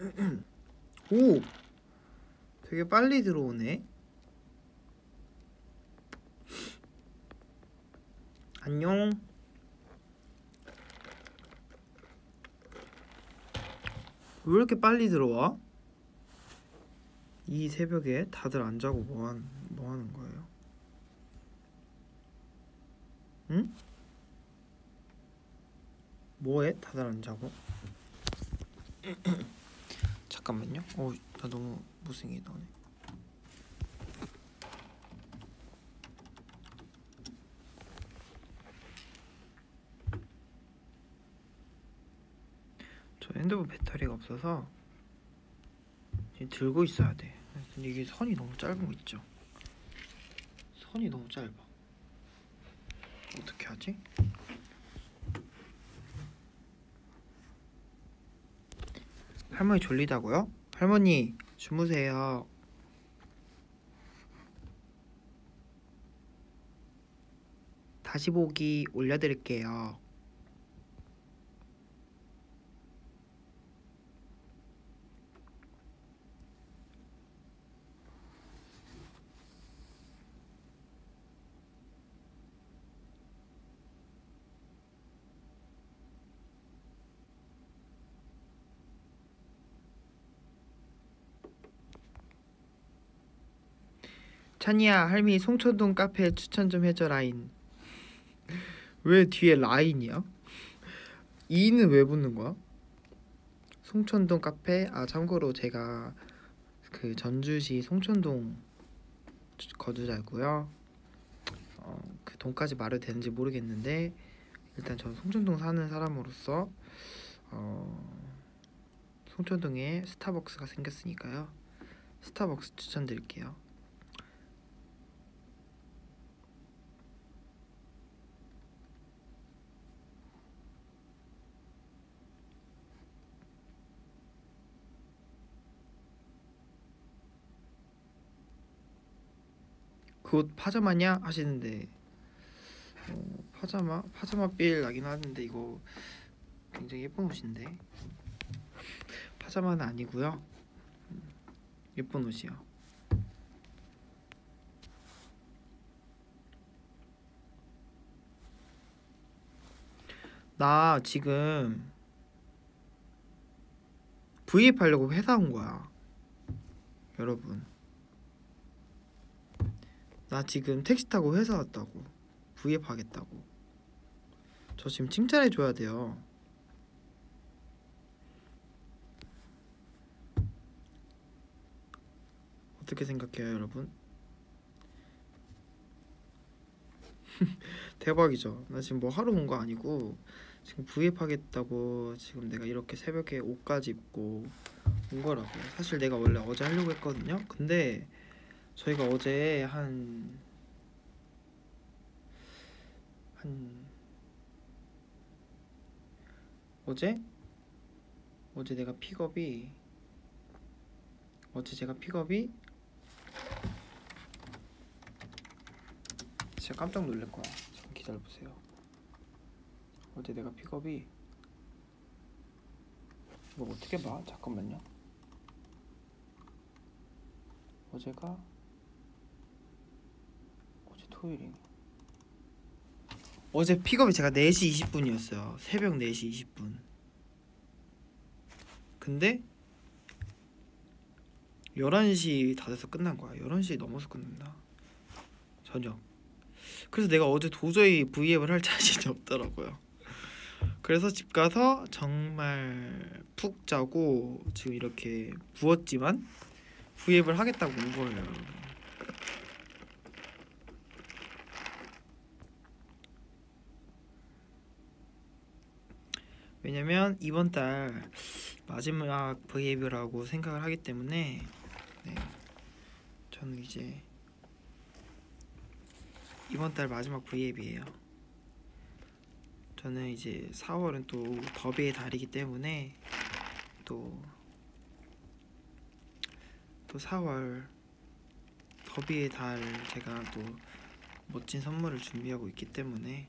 오! 되게 빨리 들어오네. 안녕. 왜 이렇게 빨리 들어와? 이 새벽에 다들 안 자고 뭐 하는 거예요? 응? 뭐해? 다들 안 자고? 잠깐만요. 나 너무 못생기게 나오네. 저 핸드폰 배터리가 없어서 지금 들고 있어야 돼. 근데 이게 선이 너무 짧은 거 있죠? 선이 너무 짧아. 어떻게 하지? 할머니 졸리다고요? 할머니 주무세요. 다시 보기 올려드릴게요. 찬이야, 할미 송천동 카페 추천 좀 해줘 라인. 왜 뒤에 라인이야? 이는 왜 붙는 거야? 송천동 카페. 참고로 제가 그 전주시 송천동 거주자고요. 그 동까지 말해도 되는지 모르겠는데 일단 저는 송천동 사는 사람으로서 송천동에 스타벅스가 생겼으니까요. 스타벅스 추천드릴게요. 그 옷 파자마냐 하시는데 파자마 빌 나긴 하는데 이거 굉장히 예쁜 옷인데 파자마는 아니고요. 예쁜 옷이요. 나 지금 V앱 하려고 회사 온 거야. 여러분, 나 지금 택시 타고 회사 왔다고. V앱 하겠다고. 저 지금 칭찬해 줘야 돼요. 어떻게 생각해요, 여러분? 대박이죠. 나 지금 뭐 하러 온 거 아니고 지금 V앱 하겠다고 지금 내가 이렇게 새벽에 옷까지 입고 온 거라고. 사실 내가 원래 어제 하려고 했거든요. 근데 저희가 어제 어제 내가 픽업이 진짜 깜짝 놀랄 거야. 잠깐 기다려보세요. 어제 내가 픽업이 이거 어떻게 봐? 잠깐만요. 어제 토요일이네. 어제 픽업이 제가 4시 20분이었어요. 새벽 4시 20분. 근데 11시 다 돼서 끝난 거야. 11시 넘어서 끝난다. 저녁. 그래서 내가 어제 도저히 V앱을 할 자신이 없더라고요. 그래서 집 가서 정말 푹 자고 지금 이렇게 부었지만 V앱을 하겠다고 온 거예요. 왜냐면 이번 달 마지막 V앱이라고 생각을 하기 때문에 저는 이제 이번 달 마지막 V앱이에요. 저는 이제 4월은 또 더비의 달이기 때문에 또 4월 더비의 달 제가 또 멋진 선물을 준비하고 있기 때문에.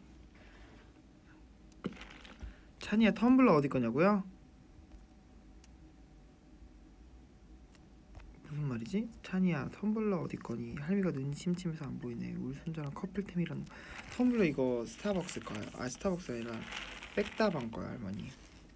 찬이야, 텀블러 어디 거냐고요? 말이지? 찬이야 텀블러 어디 거니? 할미가 눈이 침침해서 안 보이네. 우리 손자랑 커플템이란. 텀블러 이거 스타벅스 거야. 아 스타벅스 아니라 백다방 거야 할머니.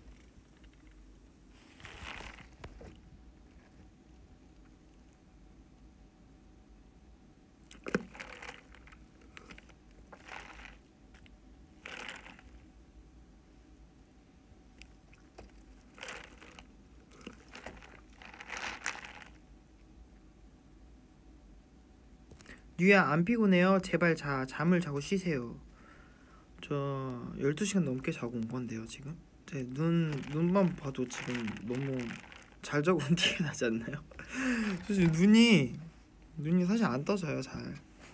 뉴야 안 피곤해요? 제발 잠을 자고 쉬세요. 저 12시간 넘게 자고 온 건데요 지금. 제 눈만 봐도 지금 너무 잘 자고 온 티가 나지 않나요? 사실 눈이 사실 안 떠져요 잘.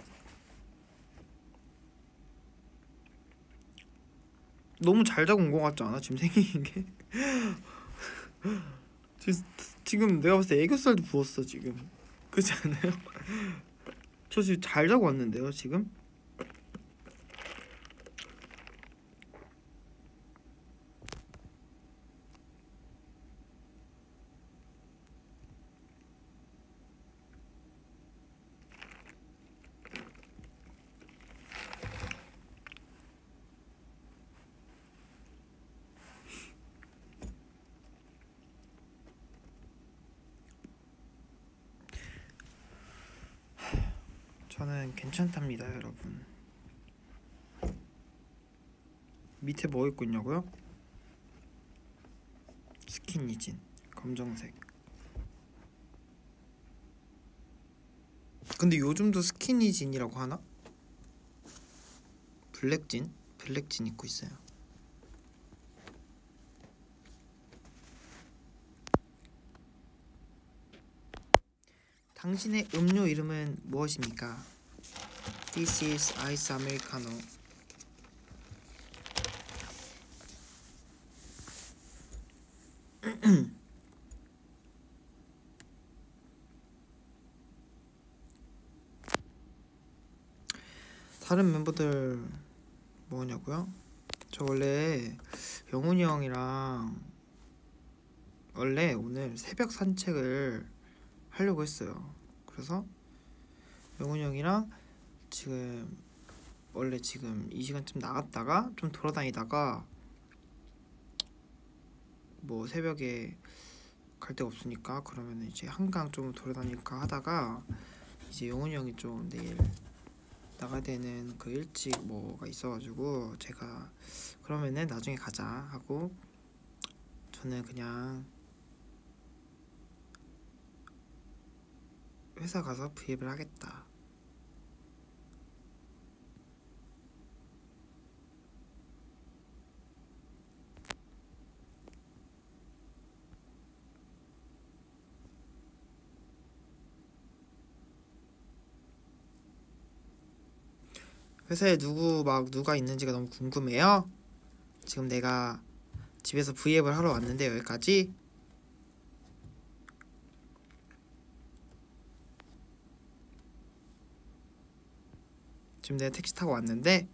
너무 잘 자고 온 거 같지 않아? 지금 생긴 게. 지금 내가 봤을 때 애교살도 부었어 지금. 그렇지 않아요? 저 지금 잘 자고 왔는데요 지금. 저는 괜찮답니다 여러분. 밑에 뭐 입고 있냐고요? 스키니진 검정색. 근데 요즘도 스키니진이라고 하나? 블랙진 입고 있어요. 당신의 음료 이름은 무엇입니까? This is ice americano. 다른 멤버들 뭐냐고요? 저 원래 영훈이 형이랑 원래 오늘 새벽 산책을 하려고 했어요. 그래서 영훈이 형이랑 지금 원래 지금 이 시간쯤 나갔다가 좀 돌아다니다가 뭐 새벽에 갈 데가 없으니까 그러면 이제 한강 좀 돌아다닐까 하다가 이제 영훈이 형이 좀 내일 나가야 되는 그 일찍 뭐가 있어가지고 제가 그러면은 나중에 가자 하고 저는 그냥 회사 가서 브이앱을 하겠다. 회사에 누가 있는지가 너무 궁금해요. 지금 내가 집에서 브이앱을 하러 왔는데 여기까지. 지금 내가 택시 타고 왔는데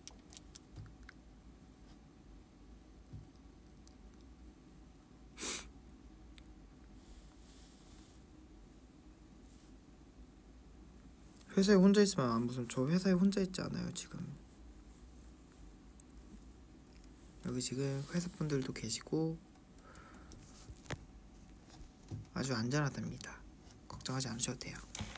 회사에 혼자 있으면 무슨 저 회사에 혼자 있지 않아요 지금. 여기 지금 회사분들도 계시고 아주 안전하답니다. 걱정하지 않으셔도 돼요.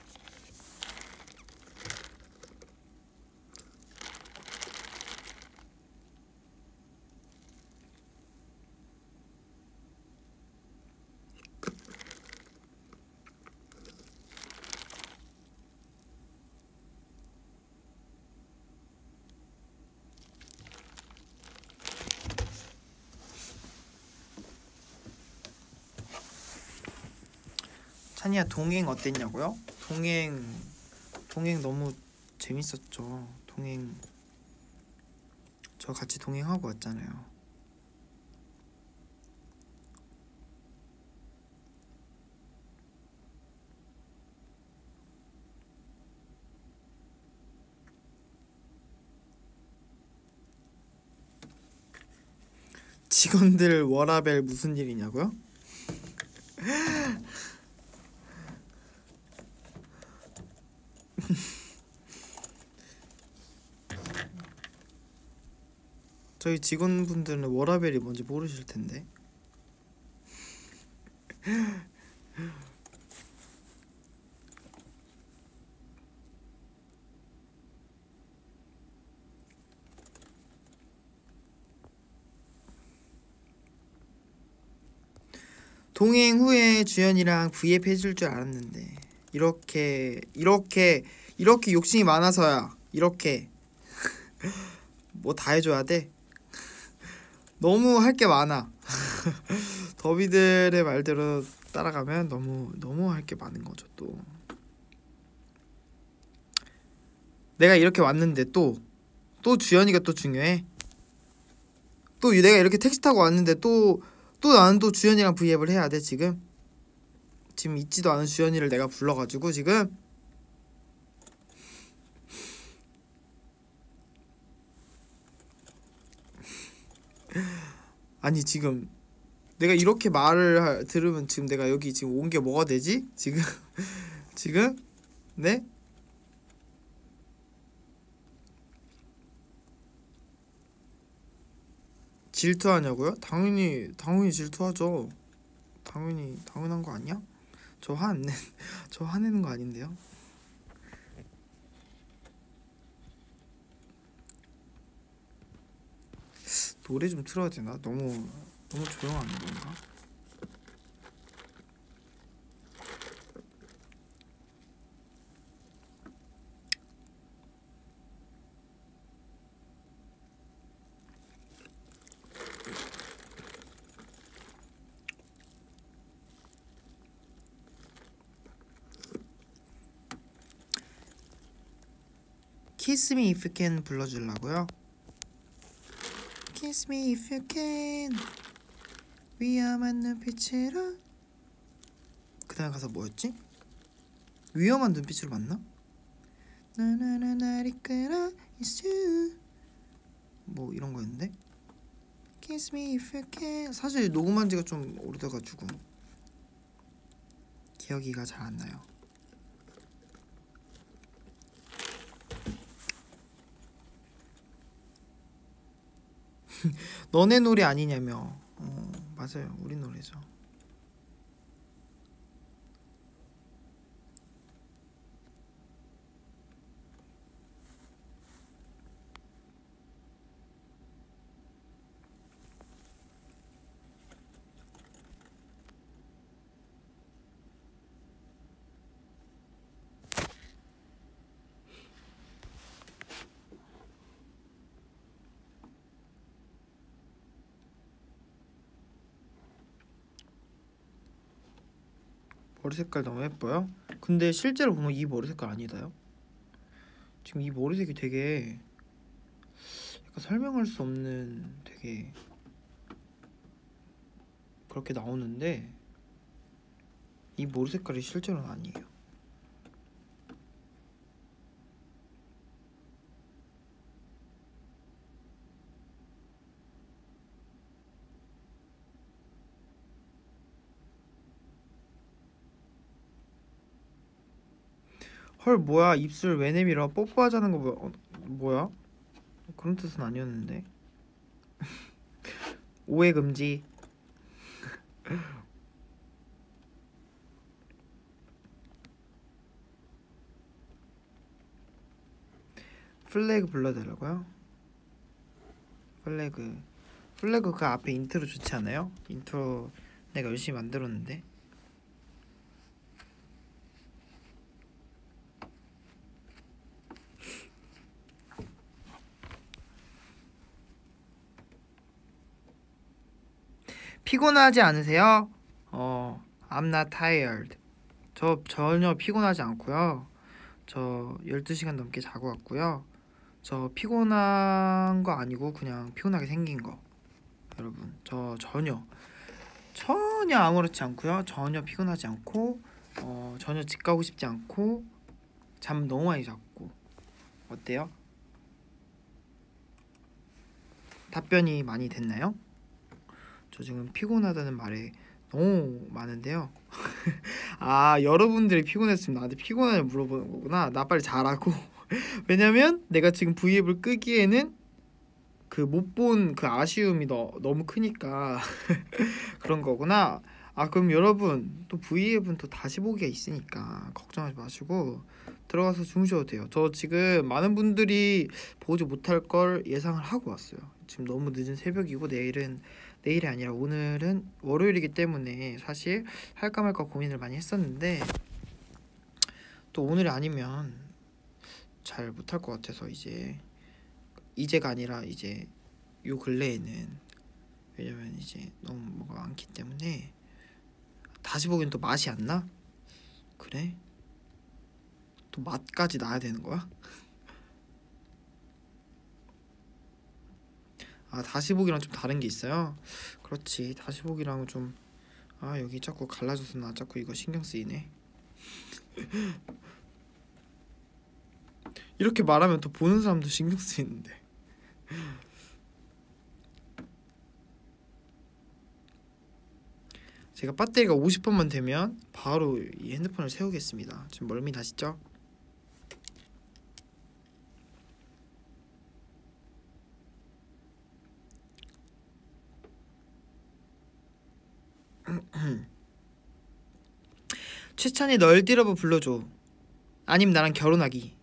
찬이야 동행 어땠냐고요? 동행 너무 재밌었죠. 동행 저 같이 동행하고 왔잖아요. 직원들 워라벨 무슨 일이냐고요? 저희 직원분들은 워라벨이 뭔지 모르실 텐데. 동행 후에 주연이랑 V앱 해줄 줄 알았는데 이렇게 욕심이 많아서야. 이렇게 뭐 다 해줘야 돼. 너무 할 게 많아. 더비들의 말대로 따라가면 너무 할 게 많은 거죠. 또 내가 이렇게 왔는데 또 주연이가 또 중요해. 또 내가 이렇게 택시 타고 왔는데 또 나는 또 주연이랑 V앱을 해야 돼. 지금 있지도 않은 주연이를 내가 불러가지고 지금 아니 지금 내가 이렇게 말을 들으면 지금 내가 여기 지금 온 게 뭐가 되지? 지금 지금 네? 질투하냐고요? 당연히 질투하죠. 당연한 거 아니야? 저 화내는 거 아닌데요? 노래 좀 틀어야 되나? 너무 조용한 건가? Kiss me if you can 불러주려고요? Kiss me if you can 위험한 눈빛으로. 그 다음 가사 뭐였지? 위험한 눈빛으로 맞나? 나나나 날 이끌어 있어 뭐 이런 거였는데? Kiss me if you can. 사실 녹음한 지가 좀 오래돼가지고 기억이가 잘 안 나요. 너네 노래 아니냐며. 맞아요. 우리 노래죠. 머리 색깔 너무 예뻐요? 근데 실제로 보면 이 머리 색깔 아니다요? 지금 이 머리색이 되게 약간 설명할 수 없는 되게 그렇게 나오는데 이 머리 색깔이 실제로는 아니에요. 헐 뭐야 입술 왜 내밀어? 뽀뽀하자는 거 뭐야? 그런 뜻은 아니었는데. 오해 금지. 플래그 불러달라고요? 플래그 그 앞에 인트로 좋지 않아요? 인트로 내가 열심히 만들었는데. 피곤하지 않으세요? I'm not tired. 저 전혀 피곤하지 않고요. 저 12시간 넘게 자고 왔고요. 저 피곤한 거 아니고 그냥 피곤하게 생긴 거. 여러분 저 전혀 아무렇지 않고요. 전혀 피곤하지 않고 전혀 집 가고 싶지 않고 잠 너무 많이 잤고. 어때요? 답변이 많이 됐나요? 저 지금 피곤하다는 말에 너무 많은데요. 아, 여러분들이 피곤했으면 나한테 피곤하냐 물어보는 거구나. 나 빨리 자라고. 왜냐면 내가 지금 V앱을 끄기에는 그 못 본 그 아쉬움이 너무 크니까 그런 거구나. 아, 그럼 여러분 또 V앱은 또 다시 보기가 있으니까 걱정하지 마시고 들어가서 주무셔도 돼요. 저 지금 많은 분들이 보지 못할 걸 예상을 하고 왔어요. 지금 너무 늦은 새벽이고 내일이 아니라 오늘은 월요일이기 때문에 사실 할까 말까 고민을 많이 했었는데 또 오늘이 아니면 잘 못할 것 같아서 이제가 아니라 이제 요 근래에는, 왜냐면 이제 너무 뭐가 많기 때문에 다시 보기엔 또 맛이 안 나? 그래? 또 맛까지 나야 되는 거야? 아, 다시 보기랑 좀 다른 게 있어요? 그렇지, 다시 보기랑은 좀, 아, 여기 자꾸 갈라져서 나 자꾸 이거 신경 쓰이네. 이렇게 말하면 또 보는 사람도 신경 쓰이는데. 제가 배터리가 50%만 되면 바로 이 핸드폰을 세우겠습니다. 지금 멀미 나시죠? 최찬이 널디러브 불러줘. 아님 나랑 결혼하기.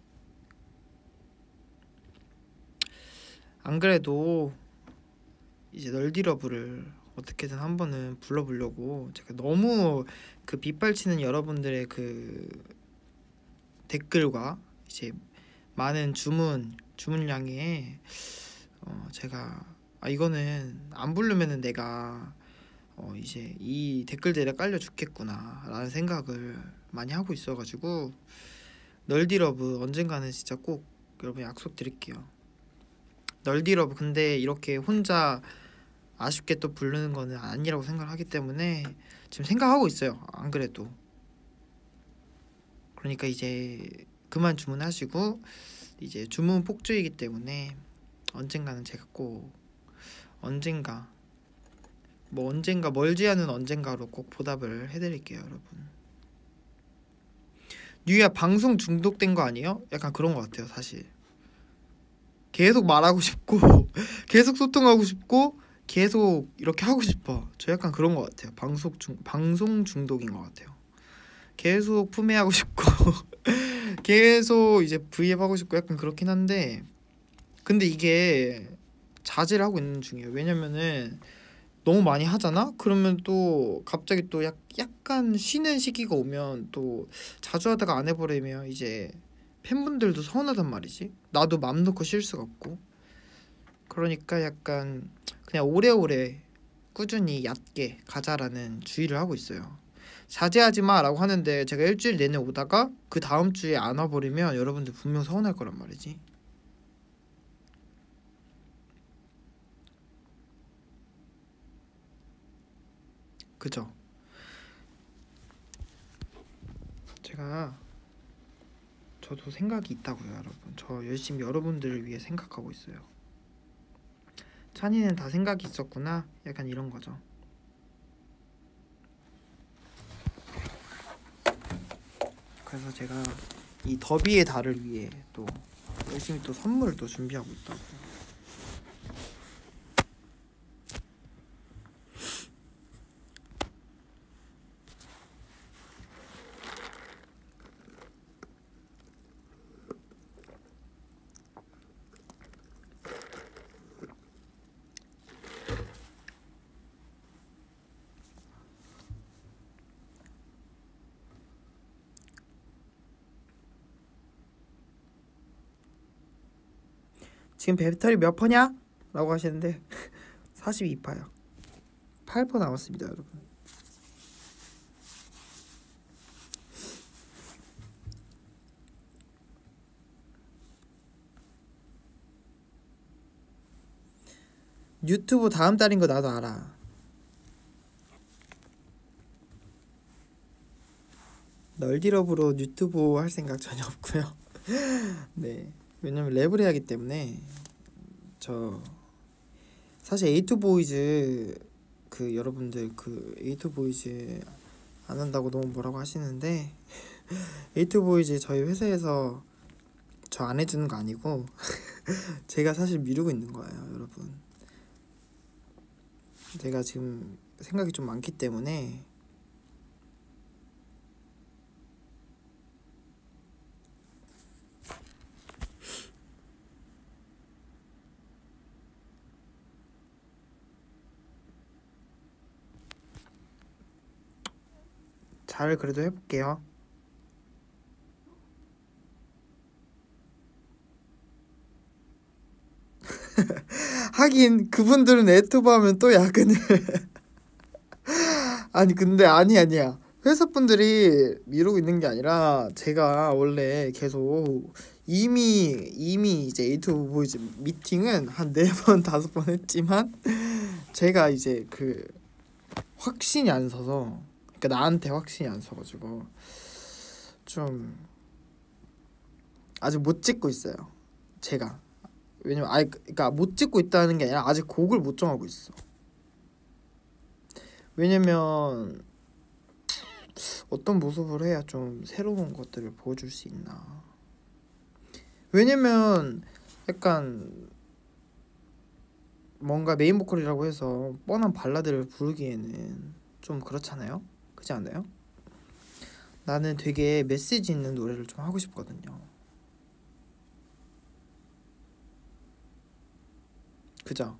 안 그래도 이제 널디러브를 어떻게든 한번은 불러보려고 제가 너무 그 빗발치는 여러분들의 그 댓글과 이제 많은 주문량에 제가 이거는 안 부르면은 내가 이제 이 댓글들에 깔려 죽겠구나 라는 생각을 많이 하고 있어가지고 널디러브 언젠가는 진짜 꼭 여러분 약속드릴게요. 널디러브 근데 이렇게 혼자 아쉽게 또 부르는 거는 아니라고 생각하기 때문에 지금 생각하고 있어요. 안 그래도. 그러니까 이제 그만 주문하시고 이제 주문 폭주이기 때문에 언젠가는 제가 꼭 언젠가 멀지 않은 언젠가로 꼭 보답을 해드릴게요, 여러분. 뉴야 방송 중독된 거 아니에요? 약간 그런 거 같아요, 사실. 계속 말하고 싶고 계속 소통하고 싶고 계속 이렇게 하고 싶어. 저 약간 그런 거 같아요. 방송 중독인 것 같아요. 계속 품에하고 싶고 계속 이제 V앱 하고 싶고 약간 그렇긴 한데, 근데 이게 자제를 하고 있는 중이에요. 왜냐면은 너무 많이 하잖아? 그러면 또 갑자기 또 약간 쉬는 시기가 오면 또 자주 하다가 안 해버리면 이제 팬분들도 서운하단 말이지. 나도 맘 놓고 쉴 수가 없고. 그러니까 약간 그냥 오래오래 꾸준히 얕게 가자라는 주의를 하고 있어요. 자제하지 마라고 하는데 제가 일주일 내내 오다가 그 다음 주에 안 와버리면 여러분들 분명 서운할 거란 말이지. 그죠? 저도 생각이 있다고요, 여러분. 저 열심히 여러분들을 위해 생각하고 있어요. 찬이는 다 생각이 있었구나. 약간 이런 거죠. 그래서 제가 이 더비의 달을 위해 또 열심히 또 선물을 또 준비하고 있다고. 지금 배터리 몇 퍼냐? 라고 하시는데 42%요. 8% 남았습니다, 여러분. 유튜브 다음 달인 거 나도 알아. 널디러브로 유튜브 할 생각 전혀 없고요. 네, 왜냐면 랩을 해야 하기 때문에. 저 사실 에이투보이즈 그 여러분들 그 에이트보이즈 안 한다고 너무 뭐라고 하시는데 에이트보이즈 저희 회사에서 저 안 해주는 거 아니고 제가 사실 미루고 있는 거예요, 여러분. 제가 지금 생각이 좀 많기 때문에 잘 그래도 해볼게요. 하긴 그분들은 에이튜브 하면 또 야근을 아니 근데 아니야. 회사분들이 미루고 있는 게 아니라 제가 원래 계속 이미 이제 에이튜브 보이즈 미팅은 한 4번 5번 했지만 제가 이제 그 확신이 안 서서, 그러니까 나한테 확신이 안 서가지고 좀 아직 못 찍고 있어요, 제가. 왜냐면 그러니까 못 찍고 있다는 게 아니라 아직 곡을 못 정하고 있어. 왜냐면 어떤 모습을 해야 좀 새로운 것들을 보여줄 수 있나. 왜냐면 약간 뭔가 메인 보컬이라고 해서 뻔한 발라드를 부르기에는 좀 그렇잖아요? 그렇지 않아요? 나는 되게 메시지 있는 노래를 좀 하고 싶거든요. 그죠?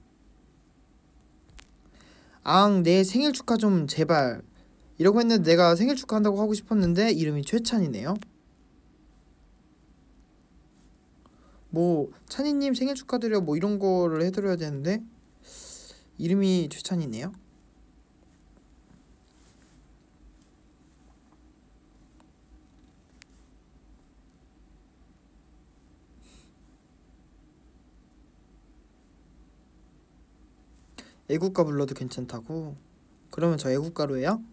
내 생일 축하 좀 제발 이러고 했는데, 내가 생일 축하한다고 하고 싶었는데 이름이 최찬이네요. 뭐 찬이님 생일 축하드려 뭐 이런 거를 해드려야 되는데 이름이 최찬이네요. 애국가 불러도 괜찮다고? 그러면 저 애국가로 해요?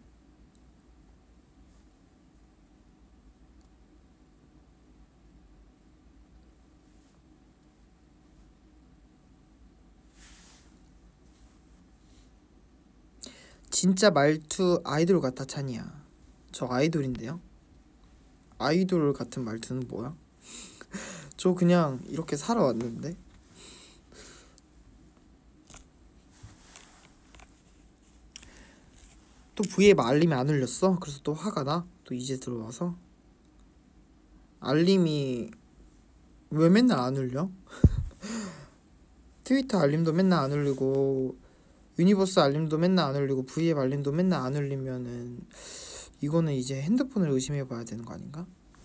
진짜 말투 아이돌 같아 찬이야. 저 아이돌인데요? 아이돌 같은 말투는 뭐야? 저 그냥 이렇게 살아왔는데. 또 V앱 알림이 안 울렸어? 그래서 또 화가 나? 또 이제 들어와서? 알림이 왜 맨날 안 울려? 트위터 알림도 맨날 안 울리고 유니버스 알림도 맨날 안 울리고 V앱 알림도 맨날 안 울리면은 이거는 이제 핸드폰을 의심해봐야 되는 거 아닌가?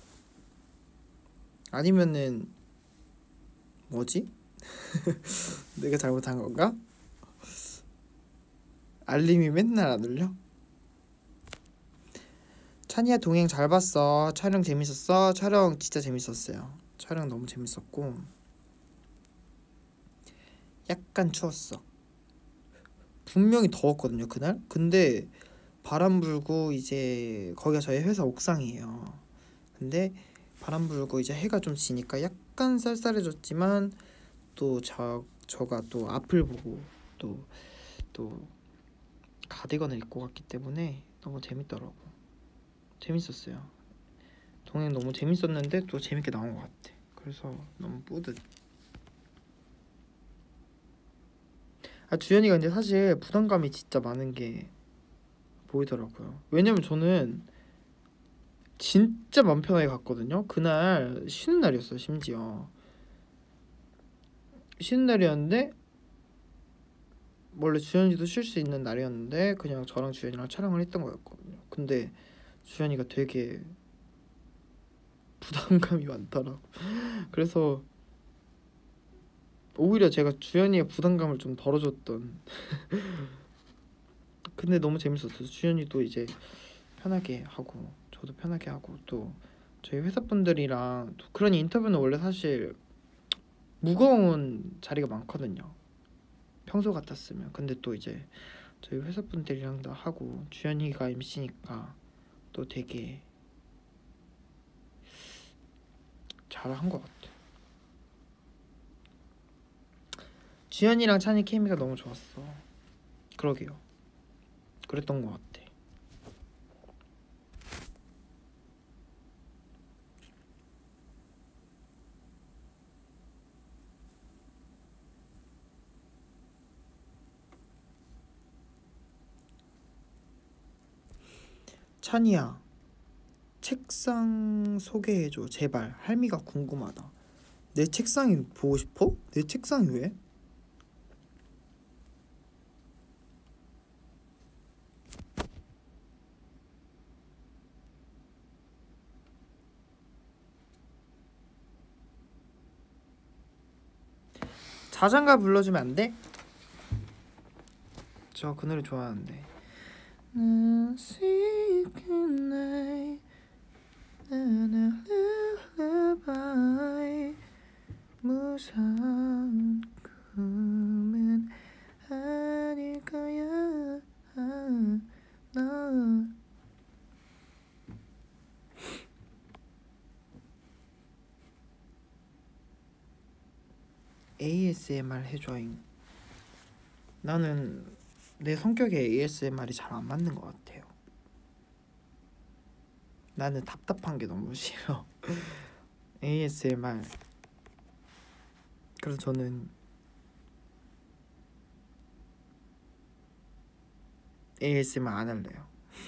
아니면은 뭐지? 내가 잘못한 건가? 알림이 맨날 안 울려? 찬이야 동행 잘 봤어. 촬영 재밌었어? 촬영 진짜 재밌었어요. 촬영 너무 재밌었고 약간 추웠어. 분명히 더웠거든요 그날. 근데 바람 불고 이제 거기가 저희 회사 옥상이에요. 근데 바람 불고 이제 해가 좀 지니까 약간 쌀쌀해졌지만 또 저가 또 앞을 보고 또 가디건을 입고 갔기 때문에 너무 재밌더라고. 재밌었어요. 동행 너무 재밌었는데 또 재밌게 나온 것 같아. 그래서 너무 뿌듯. 주연이가 근데 사실 부담감이 진짜 많은 게 보이더라고요. 왜냐면 저는 진짜 맘 편하게 갔거든요. 그날 쉬는 날이었어요. 심지어 쉬는 날이었는데 원래 주연이도 쉴 수 있는 날이었는데 그냥 저랑 주연이랑 촬영을 했던 거였거든요. 근데 주연이가 되게 부담감이 많더라고. 그래서 오히려 제가 주연이의 부담감을 좀 덜어줬던 근데 너무 재밌었어요. 주연이도 이제 편하게 하고 저도 편하게 하고 또 저희 회사분들이랑 또 그런 인터뷰는 원래 사실 무거운 자리가 많거든요. 평소 같았으면. 근데 또 이제 저희 회사분들이랑도 하고 주연이가 MC니까 또 되게 잘한 것 같아. 주연이랑 찬이 케미가 너무 좋았어. 그러게요. 그랬던 것 같아. 찬이야, 책상 소개해줘 제발. 할미가 궁금하다. 내 책상이 보고 싶어? 내 책상이 왜? 자장가 불러주면 안 돼? 저 그 노래 좋아하는데. 무서운 꿈은 아닐 거야. 너 ASMR 해줘잉. 나는 내 성격에 ASMR이 잘 안 맞는 것 같아요. 나는 답답한 게 너무 싫어. ASMR. 그래서 저는 ASMR 안 할래요.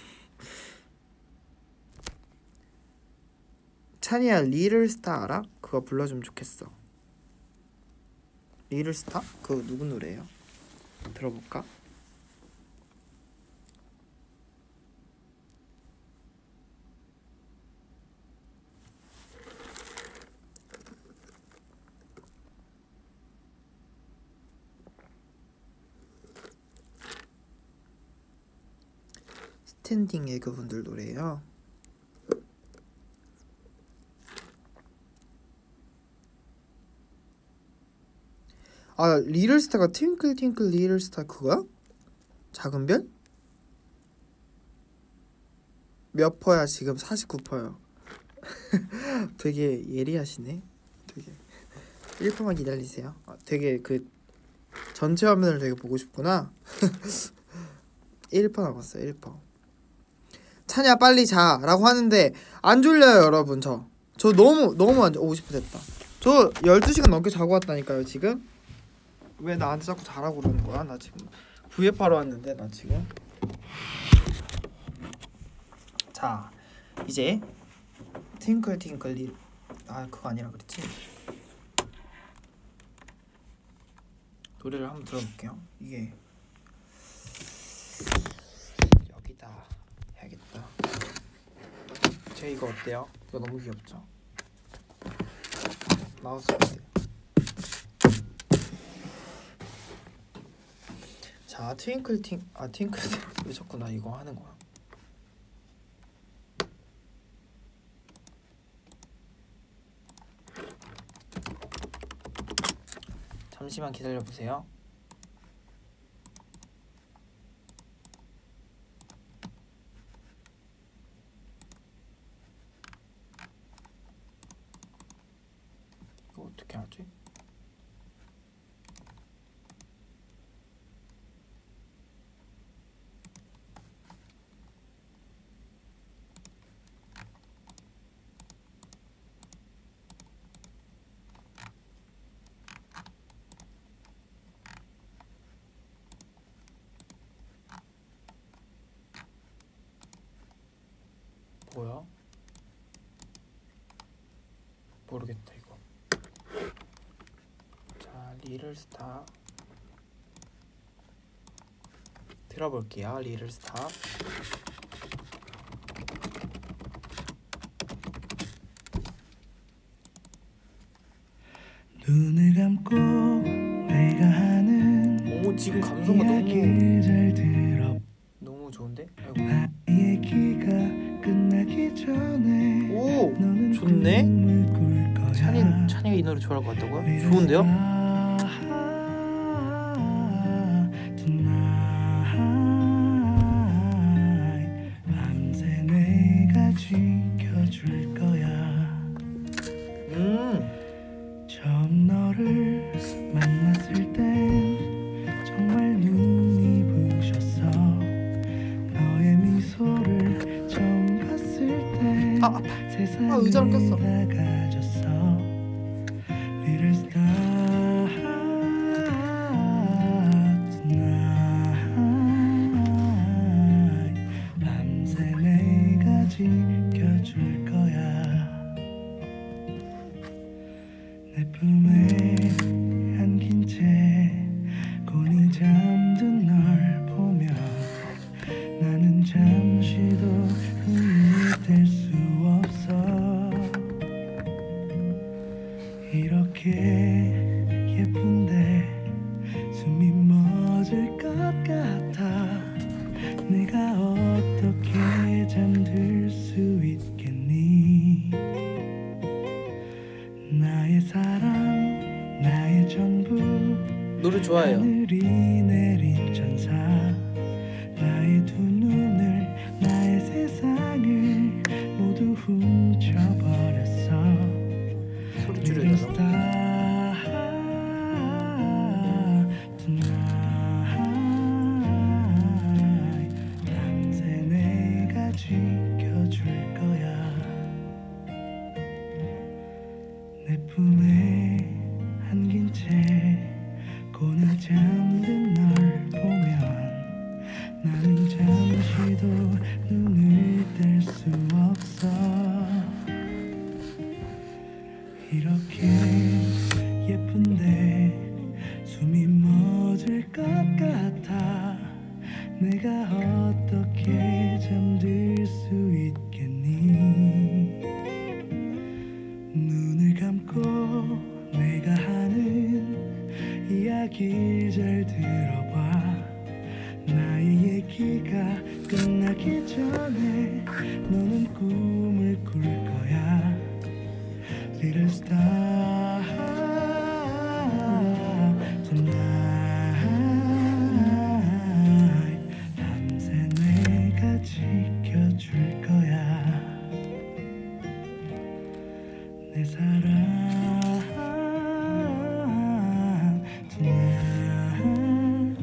찬이야, 리틀스타 알아? 그거 불러주면 좋겠어. 리틀스타? 그거 누구 노래예요? 들어볼까? 스탠딩 에그분들 노래예요. 아, 리틀스타가 트윙클 트윙클 리틀스타 그거야? 작은 별? 몇 퍼야 지금? 49퍼요. 되게 예리하시네. 되게 1퍼만 기다리세요. 되게 그 전체 화면을 되게 보고 싶구나. 1퍼 남았어요. 1퍼. 찬이야 빨리 자 라고 하는데 안 졸려요 여러분. 저 너무 안 50% 됐다. 저 12시간 넘게 자고 왔다니까요 지금. 왜 나한테 자꾸 자라고 그러는 거야? 나 지금 V앱 하러 왔는데 나 지금. 자 이제 팅클 팅클 그거 아니라 그랬지? 노래를 한번 들어볼게요. 이게 여기다 해야겠다. 제 이거 어때요? 이거 너무 귀엽죠? 마우스 패드. 자 팅클 왜 자꾸 나 이거 하는 거야? 잠시만 기다려보세요. 이거 어떻게 하지? 뭐야? 모르겠다 이거. 자 리틀스타 들어볼게요. 리틀스타. 눈을 감고 내가 하는 오 지금 감성가 너무 좋은데? 아이고. 나의 얘기가 끝나기 전에 오 좋네. 찬이가 이 노래 좋아할 것 같다고요? 좋은데요? 밤새 내가 지켜줄 거야. 처음 너를 만났을 땐 정말 눈이 부셨어. 아파. 세상을 의자로 꼈어. 다 가졌어. Little star tonight. 밤새 내가 지켜줄 거야. 내 품에 안긴 채 곤히 잠든 널 보며 나는 잠시도 눈을 뗄 수 없어. 이렇게 예쁜데 숨이 멎을 것 같아. 내가 어떻게 잠들 수 있겠니? 나의 사랑, 나의 전부. 노래 좋아해요. 하늘이 내린 천사. 나의 두 눈을, 나의 세상을 모두 훔쳐버렸어. 소리 Little 줄여달라고. star tonight. 밤새 내가 지켜줄 거야. 내 품에 안긴 채 곤히 잠든 널 보면 나는 잠시도 눈을 뗄 수 없어. 이렇게 예쁜데 숨이 멎을 것 같아. 내가 어떻게 잠들 수 있겠니? 눈을 감고 내가 하는 이야기 잘 들어봐. 나의 얘기가 끝나기 전에 너는 꿈을 꿀 거야. Little star tonight. 밤새 내가 지켜줄 거야. 내 사랑 tonight.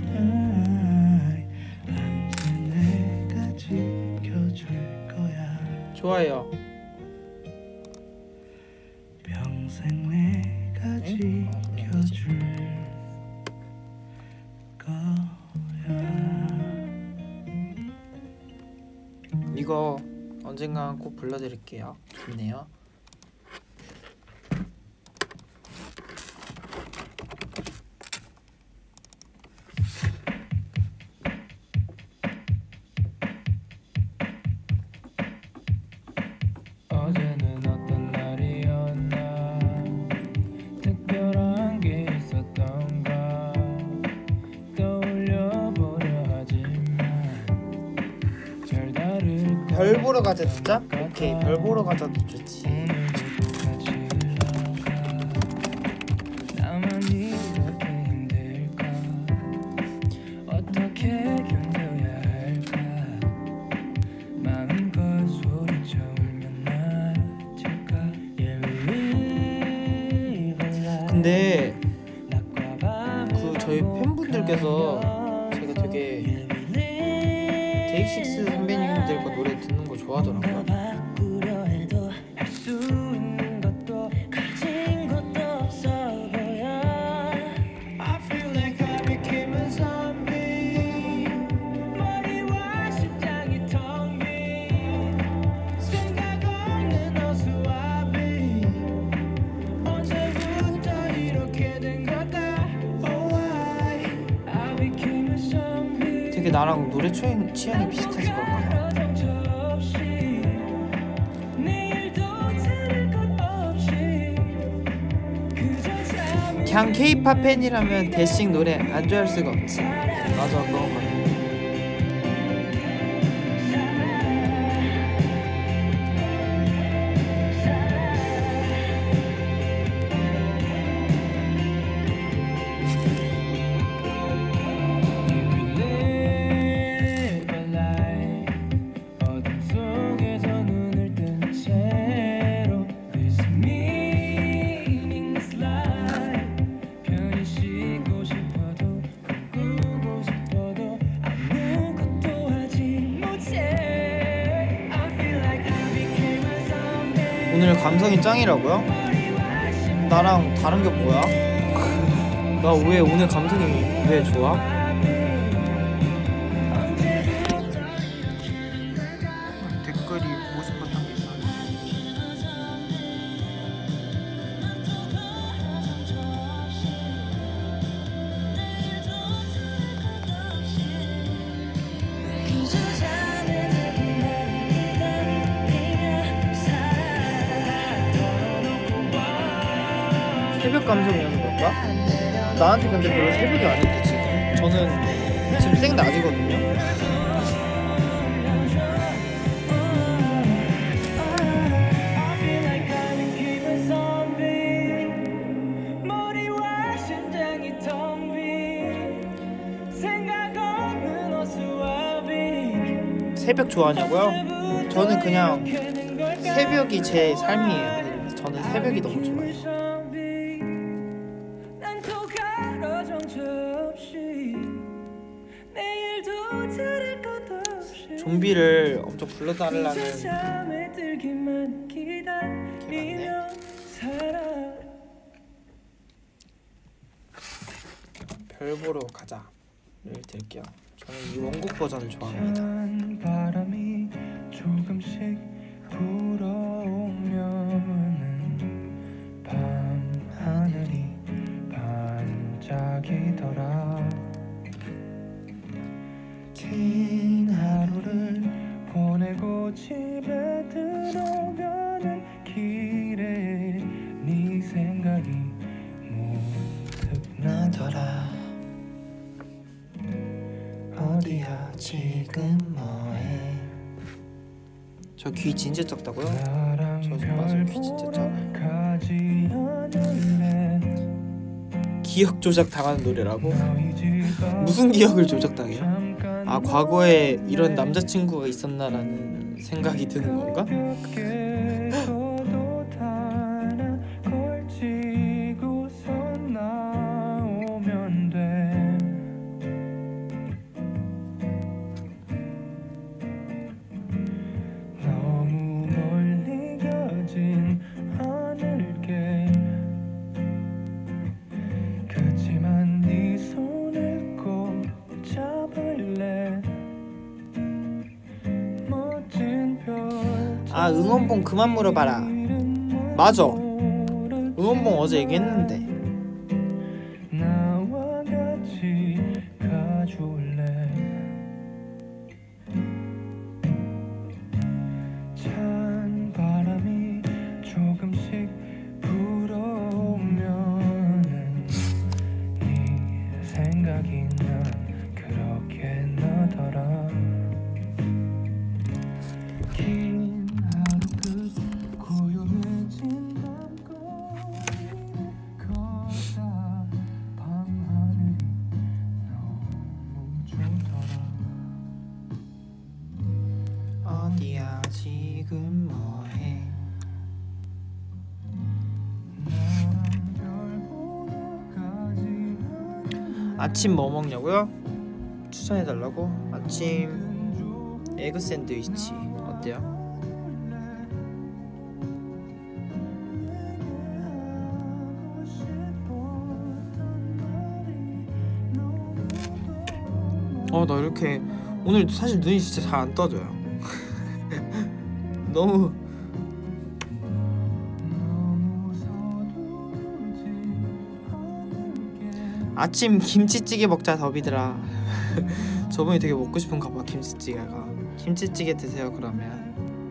밤새 내가 지켜줄 거야. 좋아요. 평생 내가 지켜줄 거야. 이거 언젠간 꼭 불러드릴게요. 좋네요. 어제는 어떤 날이었나 특별한 게 있었던가 떠올려보려 하지만 별다를 것 별 보러 가자 진짜? 오케이, 별 보러 가자도 좋지. 오늘도 똑같이 흘러가 나만이 이렇게 힘들까 어떻게 견뎌야 할까 마음껏 소리쳐 울면 나아질까 Yeah, we live alive. 근데 낮과 밤을 그 저희 팬분들께서 제가 되게 데이식스 선배님들과 노래 듣는 거 좋아하더라고요. 바꾸려 해도 할 수 있는 것도 가진 것도 없어 보여 I feel like I became a zombie 머리와 심장이 텅 빈 생각 없는 어수와비 언제부터 이렇게 된 걸까 Oh I became a zombie 되게 나랑 노래 취향이 비슷해서 그런가 봐. 그냥 K-팝 팬이라면 데싱 노래 안 좋아할 수가 없지. 맞아, 그런 거네. 오늘 감성이 짱이라고요? 나랑 다른 게 뭐야? 나 왜 오늘 감성이 왜 좋아? 댓글이 보고 싶었던 게 있었는데. 새벽 감성이어서 그럴까? 나한테 근데 별로 새벽이 아닌데 지금 저는 지금 생낮이거든요. 새벽 좋아하냐고요? 저는 그냥 새벽이 제 삶이에요. 저는 새벽이 너무 좋아요. 좀비를 엄청 불러달라는 게 많네. 별 보러 가자를 들게요. 저는 이 원곡 버전을 좋아합니다. 바람이 조금씩 불어오면은 밤 하늘이 반짝이더라. 긴 하루를 보내고 집에 들어가는 길에 네 생각이 문득 나더라. 어디야 지금 뭐해? 저 귀 진짜 작다고요? 저 맞아요, 귀 진짜 작아요. 기억 조작 당하는 노래라고? 무슨 기억을 조작당해요? 아, 과거에 이런 남자친구가 있었나라는 생각이 드는 건가? 아, 응원봉 그만 물어봐라. 맞아, 응원봉 어제 얘기했는데. 나와 같이 가줄래? 찬 바람이 조금씩 불어오면은 네 생각이 난 그렇게 나더라. 긴 하루 끝 고요해진 밤거리를 걷다 밤하늘이 너무 좋더라. 어디야 지금 뭐해? 별 보러 가지 아침 뭐 먹냐고요? 추천해달라고? 아침 에그 샌드위치 어때요? 나 이렇게 오늘 사실 눈이 진짜 잘 안 떠져요. 너무 아침 김치찌개 먹자 더비들아. 저번에 되게 먹고 싶은가 봐, 김치찌개가. 김치찌개 드세요 그러면.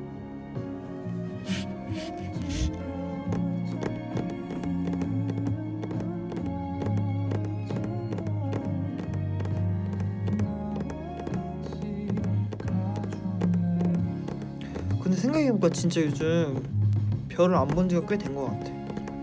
근데 생각해보니까 진짜 요즘 별을 안 본 지가 꽤 된 것 같아.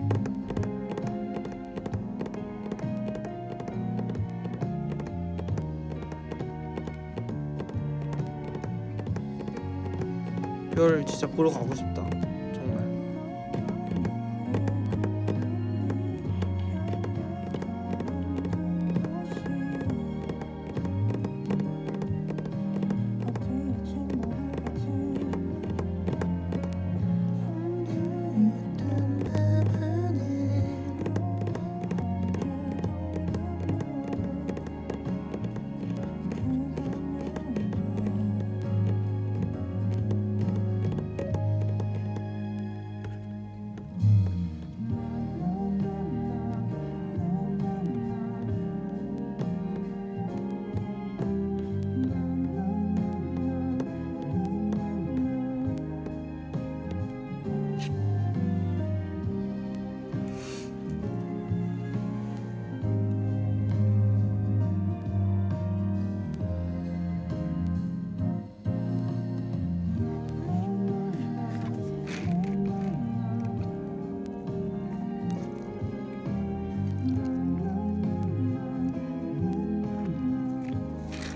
별 진짜 보러 가고 싶다 정말.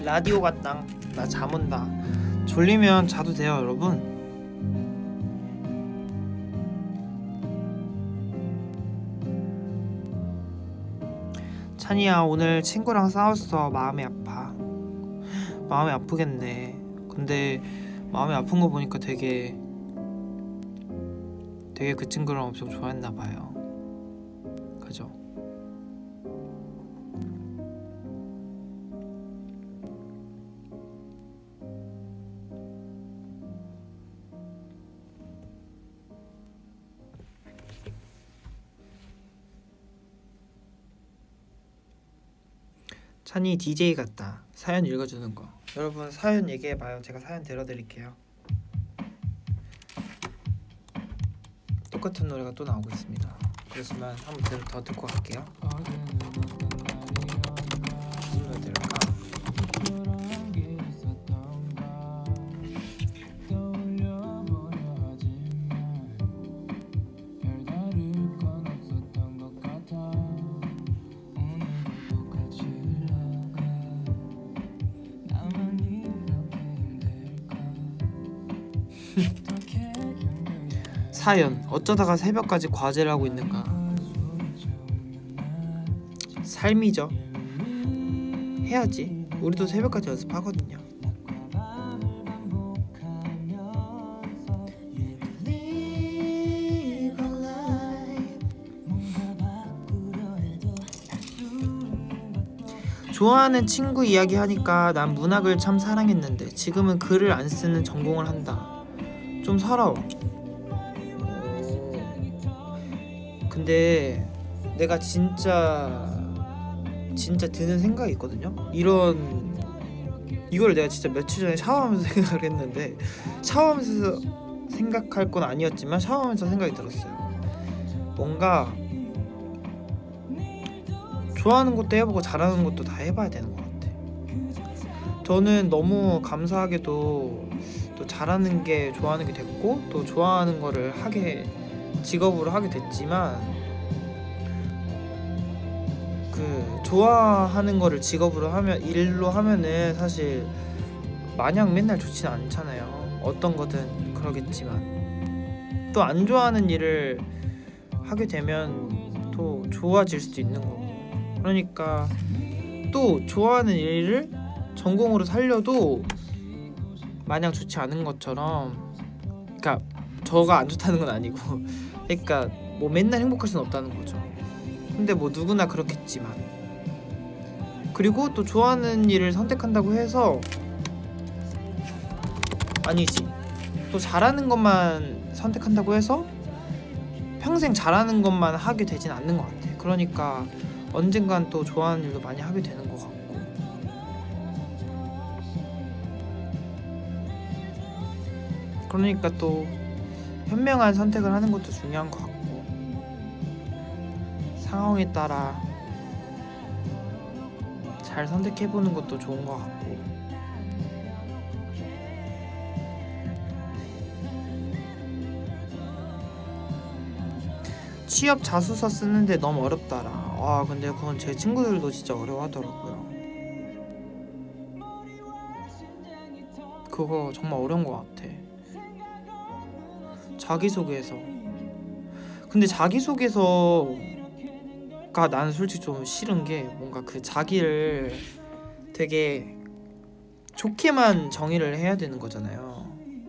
라디오 같당. 나 잠 온다. 졸리면 자도 돼요 여러분. 찬이야 오늘 친구랑 싸웠어. 마음이 아파. 마음이 아프겠네. 근데 마음이 아픈 거 보니까 되게 그 친구를 엄청 좋아했나 봐요. 그죠? 찬이 DJ 같다. 사연 읽어주는 거. 여러분 사연 얘기해봐요. 제가 사연 들어드릴게요. 똑같은 노래가 또 나오고 있습니다. 그렇지만 한번 더 듣고 갈게요. 무슨 노래 들을까? 사연. 어쩌다가 새벽까지 과제를 하고 있는가. 삶이죠. 해야지. 우리도 새벽까지 연습하거든요. 좋아하는 친구 이야기 하니까 난 문학을 참 사랑했는데 지금은 글을 안 쓰는 전공을 한다. 좀 서러워. 근데 내가 진짜 드는 생각이 있거든요. 이걸 내가 진짜 며칠 전에 샤워하면서 생각을 했는데, 샤워하면서 생각할 건 아니었지만 샤워하면서 생각이 들었어요. 뭔가 좋아하는 것도 해보고 잘하는 것도 다 해봐야 되는 것 같아. 저는 너무 감사하게도 또 잘하는 게 좋아하는 게 됐고, 또 좋아하는 거를 직업으로 하게 됐지만, 그 좋아하는 거를 직업으로 일로 하면은 사실 마냥 맨날 좋지는 않잖아요. 어떤 거든 그러겠지만, 또 안 좋아하는 일을 하게 되면 또 좋아질 수도 있는 거고. 그러니까 또 좋아하는 일을 전공으로 살려도 마냥 좋지 않은 것처럼, 그러니까 저가 안 좋다는 건 아니고, 그러니까 뭐 맨날 행복할 수는 없다는 거죠. 근데 뭐 누구나 그렇겠지만, 그리고 또 좋아하는 일을 선택한다고 해서, 아니지, 또 잘하는 것만 선택한다고 해서 평생 잘하는 것만 하게 되진 않는 것 같아. 그러니까 언젠간 또 좋아하는 일도 많이 하게 되는 것 같고. 그러니까 또 현명한 선택을 하는 것도 중요한 것 같고, 상황에 따라 잘 선택해보는 것도 좋은 것 같고. 취업 자소서 쓰는데 너무 어렵더라. 아 근데 그건 제 친구들도 진짜 어려워하더라고요. 그거 정말 어려운 것 같아. 자기소개서. 근데 자기소개서가 나는 솔직히 좀 싫은 게, 뭔가 그 자기를 되게 좋게만 정의를 해야 되는 거잖아요.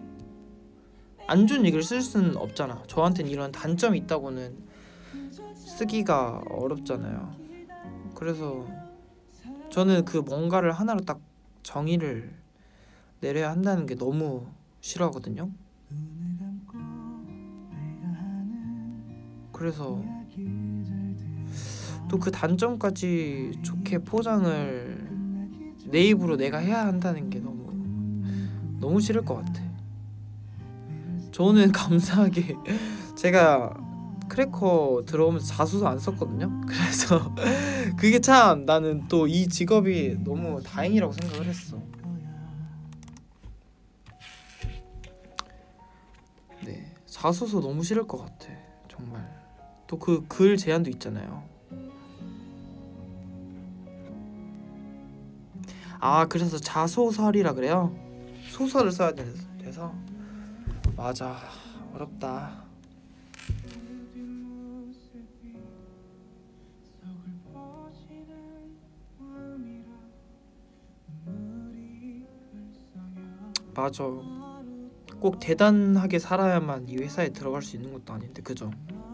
안 좋은 얘기를 쓸 수는 없잖아. 저한테는 이런 단점이 있다고는 쓰기가 어렵잖아요. 그래서 저는 그 뭔가를 하나로 딱 정의를 내려야 한다는 게 너무 싫어하거든요. 그래서 또 그 단점까지 좋게 포장을 내 입으로 내가 해야 한다는 게 너무 싫을 것 같아. 저는 감사하게 제가 크래커 들어오면서 자소서 안 썼거든요. 그래서 그게 참 나는 또 이 직업이 너무 다행이라고 생각을 했어. 네, 자소서 너무 싫을 것 같아 정말. 또 그 글 제한도 있잖아요. 아 그래서 자소설이라 그래요? 소설을 써야 돼서 맞아 어렵다. 맞아. 꼭 대단하게 살아야만 이 회사에 들어갈 수 있는 것도 아닌데 그죠?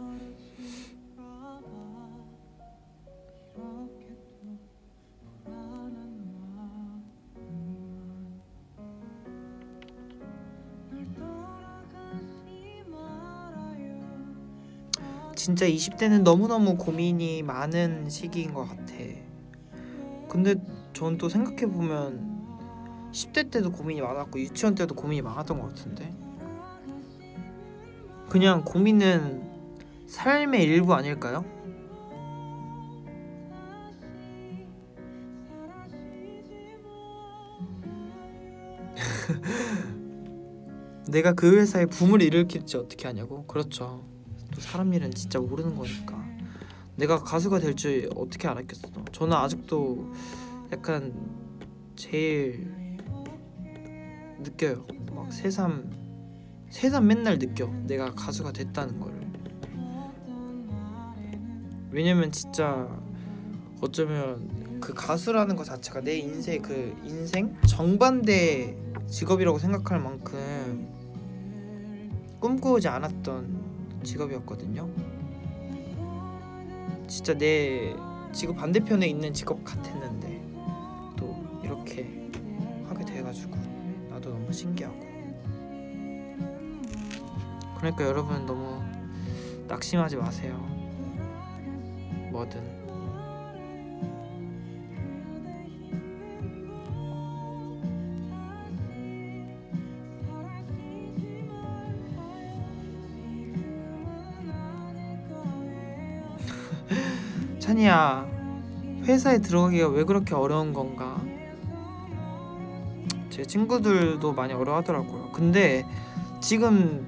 진짜 20대는 너무너무 고민이 많은 시기인 것 같아. 근데 전 또 생각해보면 10대 때도 고민이 많았고 유치원 때도 고민이 많았던 것 같은데 그냥 고민은 삶의 일부 아닐까요? 내가 그 회사에 붐을 일으킬지 어떻게 하냐고? 그렇죠. 또 사람 일은 진짜 모르는 거니까. 내가 가수가 될 줄 어떻게 알았겠어. 저는 아직도 약간 제일 느껴요. 막 새삼 맨날 느껴. 내가 가수가 됐다는 거를. 왜냐면 진짜 어쩌면 그 가수라는 것 자체가 내 인생 정반대 직업이라고 생각할 만큼 꿈꾸지 않았던 직업이었거든요. 진짜 내 직업 반대편에 있는 직업 같았는데 또 이렇게 하게 돼가지고 나도 너무 신기하고. 그러니까 여러분 너무 낙심하지 마세요. 뭐든. 찬이야, 회사에 들어가기가 왜 그렇게 어려운 건가? 제 친구들도 많이 어려워하더라고요. 근데 지금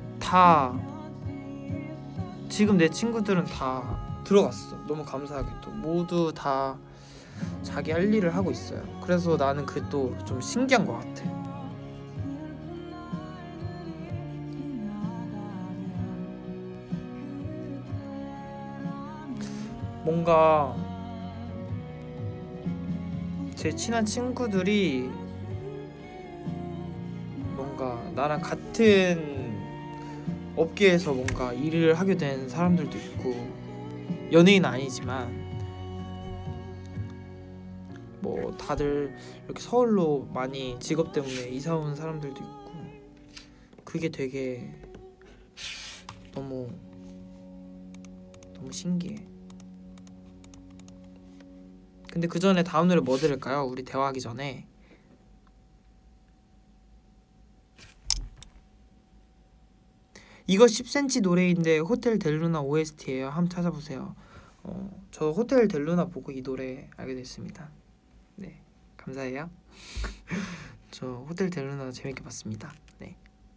내 친구들은 다 들어갔어. 너무 감사하게도 모두 다 자기 할 일을 하고 있어요. 그래서 나는 그게 또 좀 신기한 것 같아. 뭔가 제 친한 친구들이 뭔가 나랑 같은 업계에서 뭔가 일을 하게 된 사람들도 있고, 연예인은 아니지만 뭐 다들 이렇게 서울로 많이 직업 때문에 이사 온 사람들도 있고, 그게 되게 너무 신기해. 근데 그 전에 다음 노래 뭐 들을까요? 우리 대화하기 전에. 이거 10cm 노래인데 호텔 델루나 OST예요. 한번 찾아보세요. 저 호텔 델루나 보고 이 노래 알게 됐습니다. 네, 감사해요. 저 호텔 델루나 재밌게 봤습니다. 네.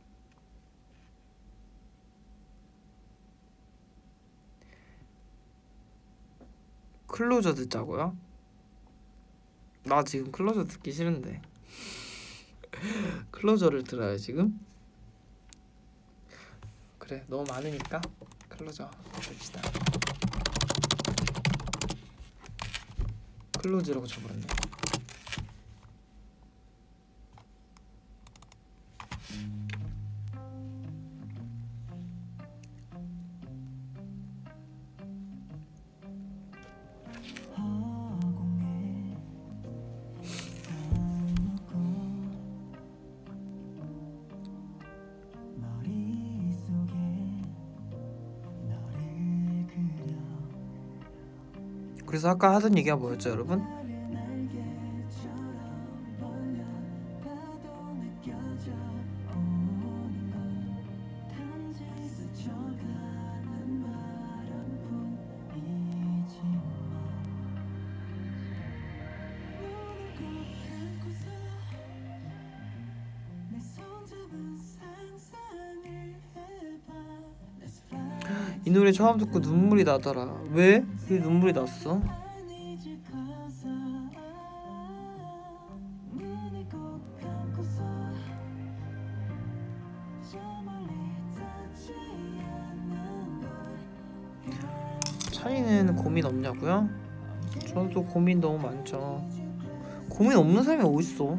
클로저 듣자고요? 나 지금 클로저 듣기 싫은데. 클로저를 들어요 지금? 그래, 너무 많으니까 클로저 봅시다. 클로즈라고 쳐버렸네. 그래서 아까 하던 얘기가 뭐였죠 여러분? 이 노래 처음 듣고 눈물이 나더라. 왜? 왜 눈물이 났어? 찬이는 고민 없냐고요? 저도 고민 너무 많죠. 고민 없는 사람이 어딨어.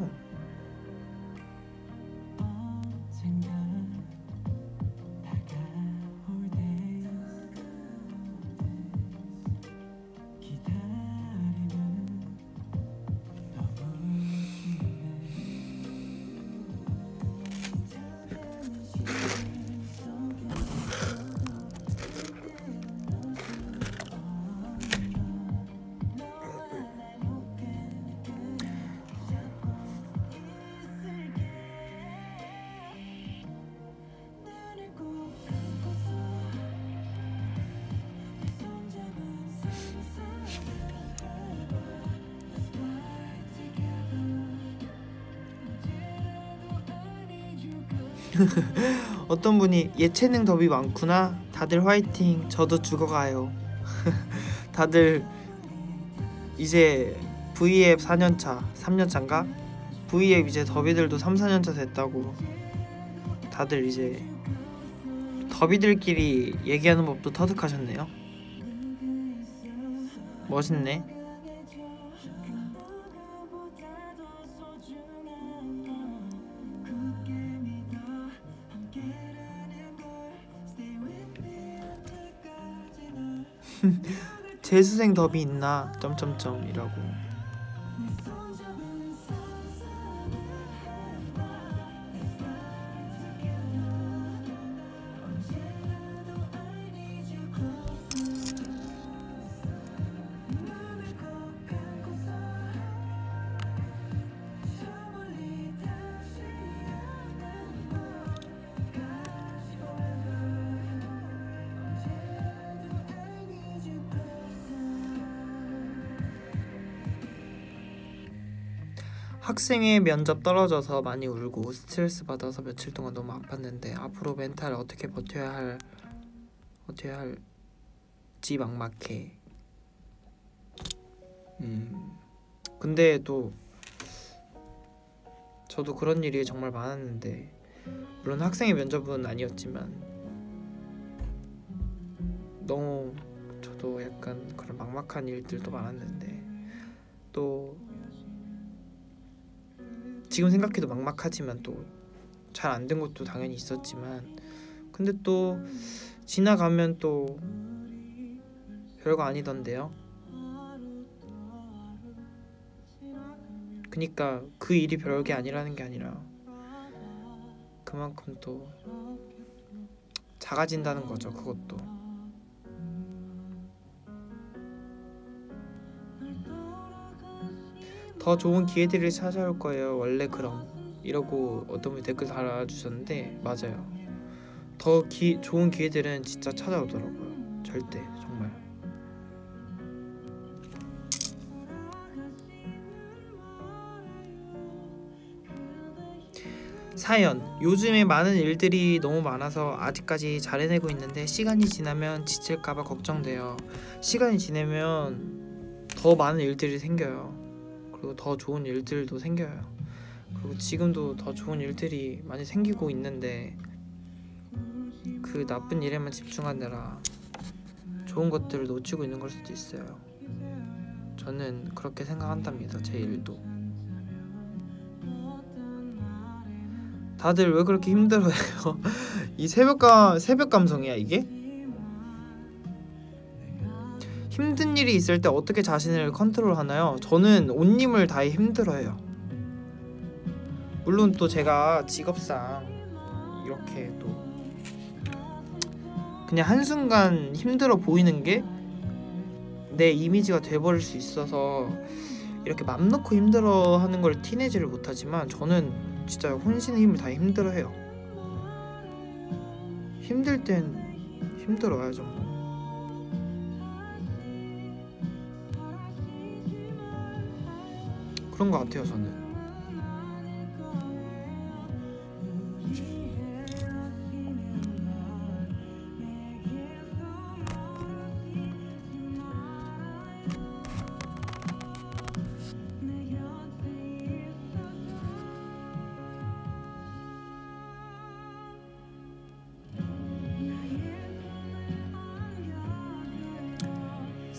어떤 분이 예체능 더비 많구나. 다들 화이팅. 저도 죽어가요. 다들 이제 V앱 4년차 3년차인가? V앱 이제 더비들도 3, 4년차 됐다고. 다들 이제 더비들끼리 얘기하는 법도 터득하셨네요. 멋있네. 재수생 더비 있나? 점점점이라고. 학생회 면접 떨어져서 많이 울고 스트레스 받아서 며칠 동안 너무 아팠는데 앞으로 멘탈 어떻게 버텨야 할지 막막해. 근데 또 저도 그런 일이 정말 많았는데, 물론 학생회 면접은 아니었지만 너무 저도 약간 그런 막막한 일들도 많았는데, 또 지금 생각해도 막막하지만 또 잘 안 된 것도 당연히 있었지만, 근데 또 지나가면 또 별거 아니던데요. 그니까 그 일이 별게 아니라는 게 아니라 그만큼 또 작아진다는 거죠. 그것도. 더 좋은 기회들이 찾아올 거예요. 원래 그럼. 이러고 어떤 분이 댓글 달아주셨는데 맞아요. 더 좋은 기회들은 진짜 찾아오더라고요. 절대. 정말. 사연. 요즘에 많은 일들이 너무 많아서 아직까지 잘 해내고 있는데 시간이 지나면 지칠까봐 걱정돼요. 시간이 지나면 더 많은 일들이 생겨요. 그리고 더 좋은 일들도 생겨요. 그리고 지금도 더 좋은 일들이 많이 생기고 있는데 그 나쁜 일에만 집중하느라 좋은 것들을 놓치고 있는 걸 수도 있어요. 저는 그렇게 생각한답니다. 제 일도. 다들 왜 그렇게 힘들어해요? 이 새벽 감성이야 이게? 힘든 일이 있을 때 어떻게 자신을 컨트롤하나요? 저는 온 힘을 다해 힘들어해요. 물론 또 제가 직업상 이렇게 또 그냥 한순간 힘들어 보이는 게 내 이미지가 돼버릴 수 있어서 이렇게 맘 놓고 힘들어하는 걸 티내지를 못하지만, 저는 진짜 혼신의 힘을 다해 힘들어해요. 힘들 땐 힘들어야죠. 그런 것 같아요 저는.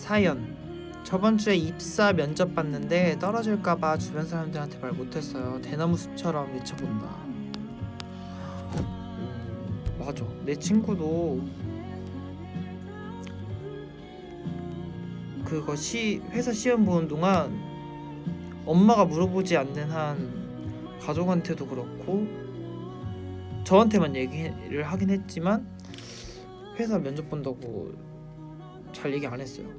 사연. 저번 주에 입사 면접 봤는데 떨어질까봐 주변 사람들한테 말 못했어요. 대나무 숲처럼 외쳐본다. 맞아. 내 친구도 그거 회사 시험 보는 동안 엄마가 물어보지 않는 한 가족한테도 그렇고 저한테만 얘기를 하긴 했지만 회사 면접 본다고 잘 얘기 안 했어요.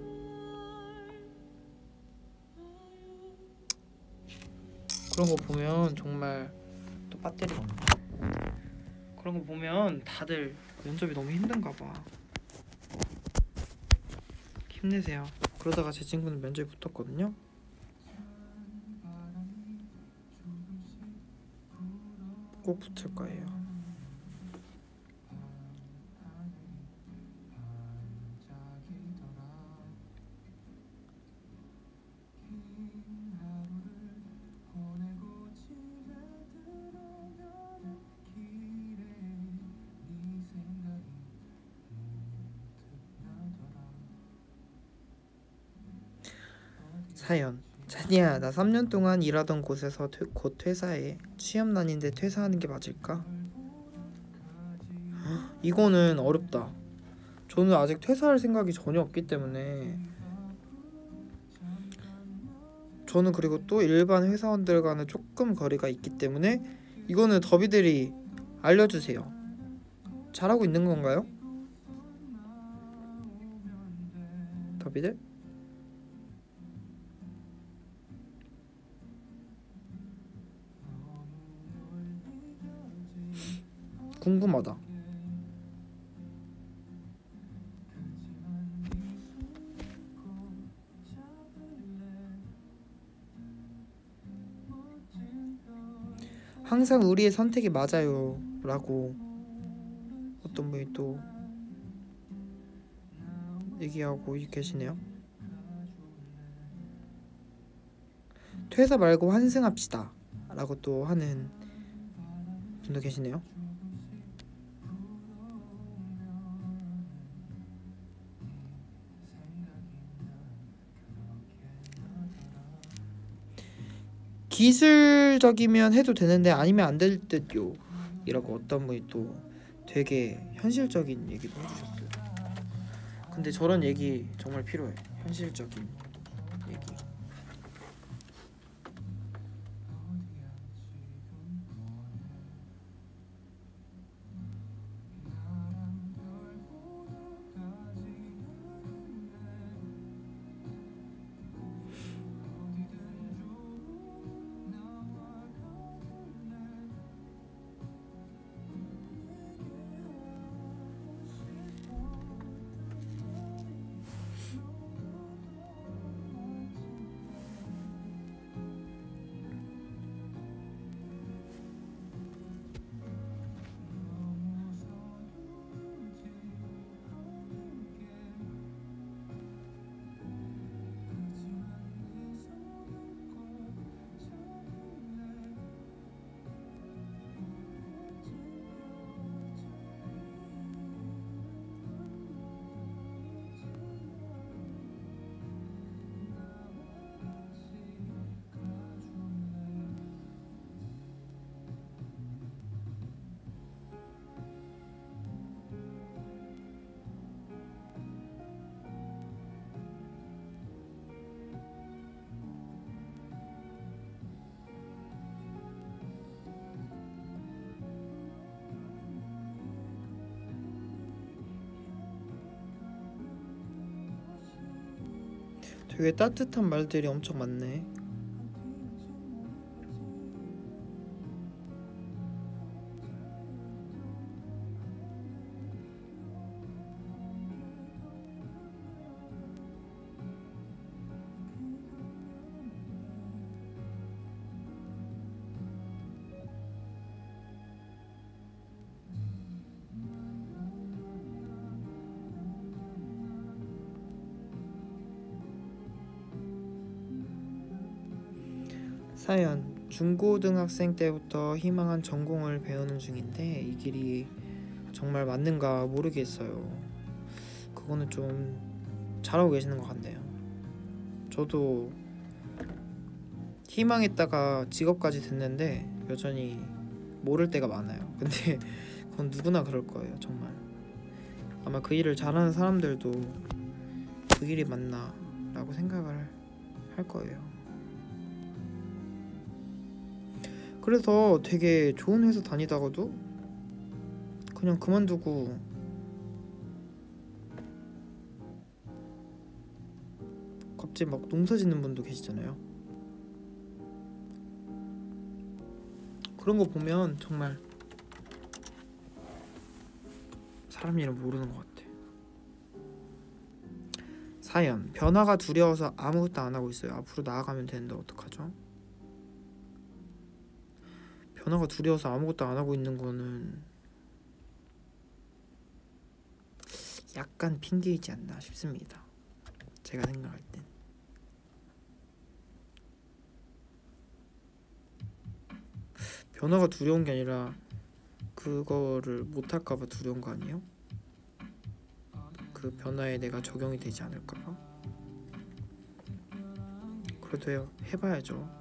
그런 거 보면 정말 또 배터리가 없네. 그런 거 보면 다들 면접이 너무 힘든가 봐. 힘내세요. 그러다가 제 친구는 면접에 붙었거든요. 꼭 붙을 거예요. 사연. 자니야, 나 3년 동안 일하던 곳에서 곧 퇴사해. 취업난인데 퇴사하는 게 맞을까? 이거는 어렵다. 저는 아직 퇴사할 생각이 전혀 없기 때문에 저는 그리고 또 일반 회사원들과는 조금 거리가 있기 때문에 이거는 더비들이 알려주세요. 잘하고 있는 건가요? 더비들? 궁금하다. 항상 우리의 선택이 맞아요 라고 어떤 분이 또 얘기하고 계시네요. 퇴사 말고 환승합시다 라고 또 하는 분도 계시네요. 기술적이면 해도 되는데 아니면 안 될 듯요 이라고 어떤 분이 또 되게 현실적인 얘기도 해주셨어요. 근데 저런 얘기 정말 필요해. 현실적인 얘기. 되게 따뜻한 말들이 엄청 많네. 사연. 중고등학생 때부터 희망한 전공을 배우는 중인데 이 길이 정말 맞는가 모르겠어요. 그거는 좀 잘하고 계시는 것 같네요. 저도 희망했다가 직업까지 됐는데 여전히 모를 때가 많아요. 근데 그건 누구나 그럴 거예요. 정말 아마 그 일을 잘하는 사람들도 그 일이 맞나 라고 생각을 할 거예요. 그래서 되게 좋은 회사 다니다가도 그냥 그만두고 갑자기 막 농사 짓는 분도 계시잖아요. 그런 거 보면 정말 사람 일은 모르는 것 같아. 사연. 변화가 두려워서 아무것도 안 하고 있어요. 앞으로 나아가면 되는데 어떡하죠? 변화가 두려워서 아무것도 안 하고 있는 거는 약간 핑계이지 않나 싶습니다. 제가 생각할 땐. 변화가 두려운 게 아니라 그거를 못할까봐 두려운 거 아니에요? 그 변화에 내가 적용이 되지 않을까봐. 그래도 해봐야죠.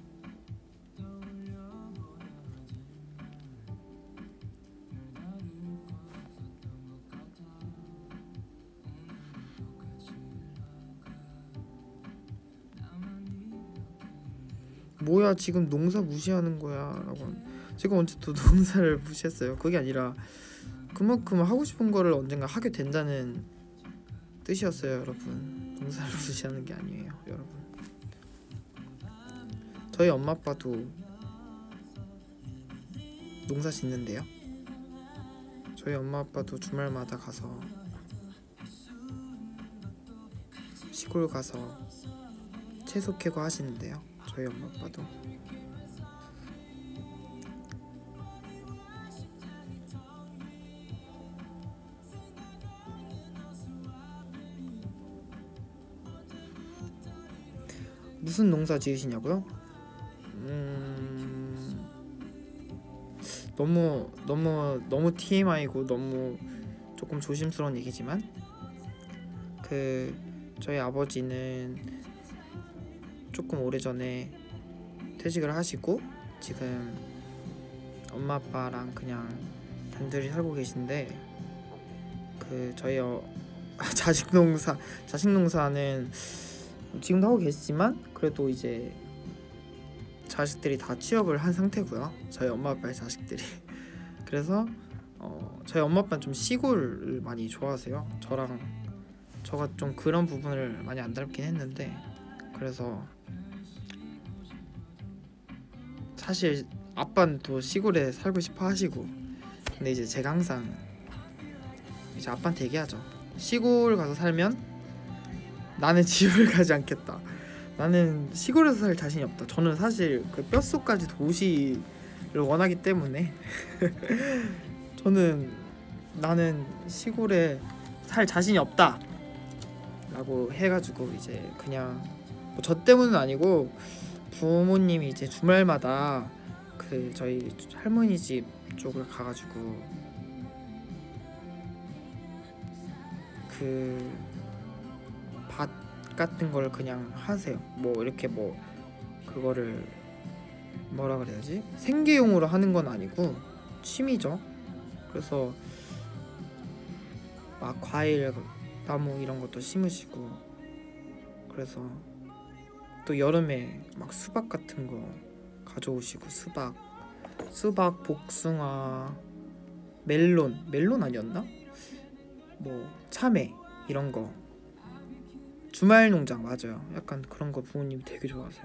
뭐야 지금 농사 무시하는 거야 라고. 제가 언제 또 농사를 무시했어요? 그게 아니라 그만큼 하고 싶은 거를 언젠가 하게 된다는 뜻이었어요. 여러분, 농사를 무시하는 게 아니에요. 여러분, 저희 엄마 아빠도 농사 짓는데요. 저희 엄마 아빠도 주말마다 가서 시골 가서 채소 캐고 하시는데요. 저희 엄마 아빠도. 무슨 농사 지으시냐고요? 너무 TMI고 너무 조금 조심스러운 얘기지만 저희 아버지는 조금 오래전에 퇴직을 하시고 지금 엄마 아빠랑 그냥 단둘이 살고 계신데 저희 자식 농사는 지금도 하고 계시지만 그래도 이제 자식들이 다 취업을 한 상태고요. 저희 엄마 아빠의 자식들이. 그래서 저희 엄마 아빠는 좀 시골을 많이 좋아하세요. 저가 좀 그런 부분을 많이 안 닮긴 했는데, 그래서 사실 아빠는 또 시골에 살고 싶어 하시고, 근데 이제 제가 항상 이제 아빠한테 얘기하죠. 시골 가서 살면 나는 집을 가지 않겠다. 나는 시골에서 살 자신이 없다. 저는 사실 그 뼛속까지 도시를 원하기 때문에 나는 시골에 살 자신이 없다 라고 해가지고 이제 그냥 저 때문은 아니고 부모님이 이제 주말마다 저희 할머니 집 쪽을 가가지고 밭 같은 걸 그냥 하세요. 이렇게 그거를 뭐라 그래야지? 생계용으로 하는 건 아니고 취미죠. 그래서 막 과일, 나무 이런 것도 심으시고, 그래서 또 여름에 막 수박 같은 거 가져오시고, 수박, 복숭아, 멜론 아니었나? 참외 이런 거. 주말 농장 맞아요. 약간 그런 거 부모님 되게 좋아하세요.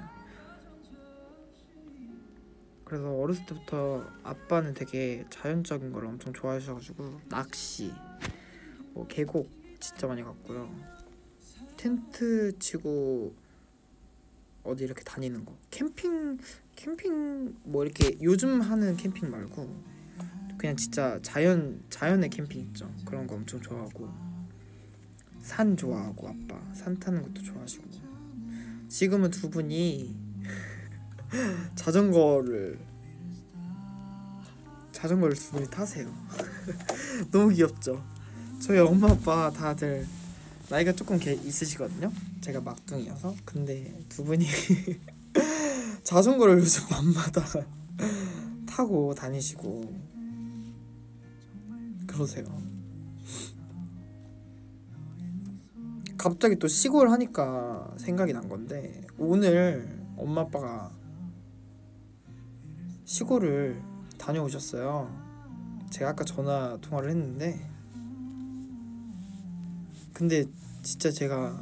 그래서 어렸을 때부터 아빠는 되게 자연적인 걸 엄청 좋아하셔가지고 낚시, 계곡 진짜 많이 갔고요. 텐트 치고 어디 이렇게 다니는 거, 캠핑 이렇게 요즘 하는 캠핑 말고 그냥 진짜 자연의 캠핑 있죠. 그런 거 엄청 좋아하고, 산 좋아하고, 아빠 산 타는 것도 좋아하시고. 지금은 두 분이 자전거를 두 분이 타세요. 너무 귀엽죠. 저희 엄마 아빠 다들 나이가 조금 있으시거든요. 제가 막둥이여서. 근데 두 분이 자전거를 요즘 밤마다 타고 다니시고 그러세요. 갑자기 또 시골 하니까 생각이 난 건데, 오늘 엄마 아빠가 시골을 다녀오셨어요. 제가 아까 전화 통화를 했는데, 근데 진짜 제가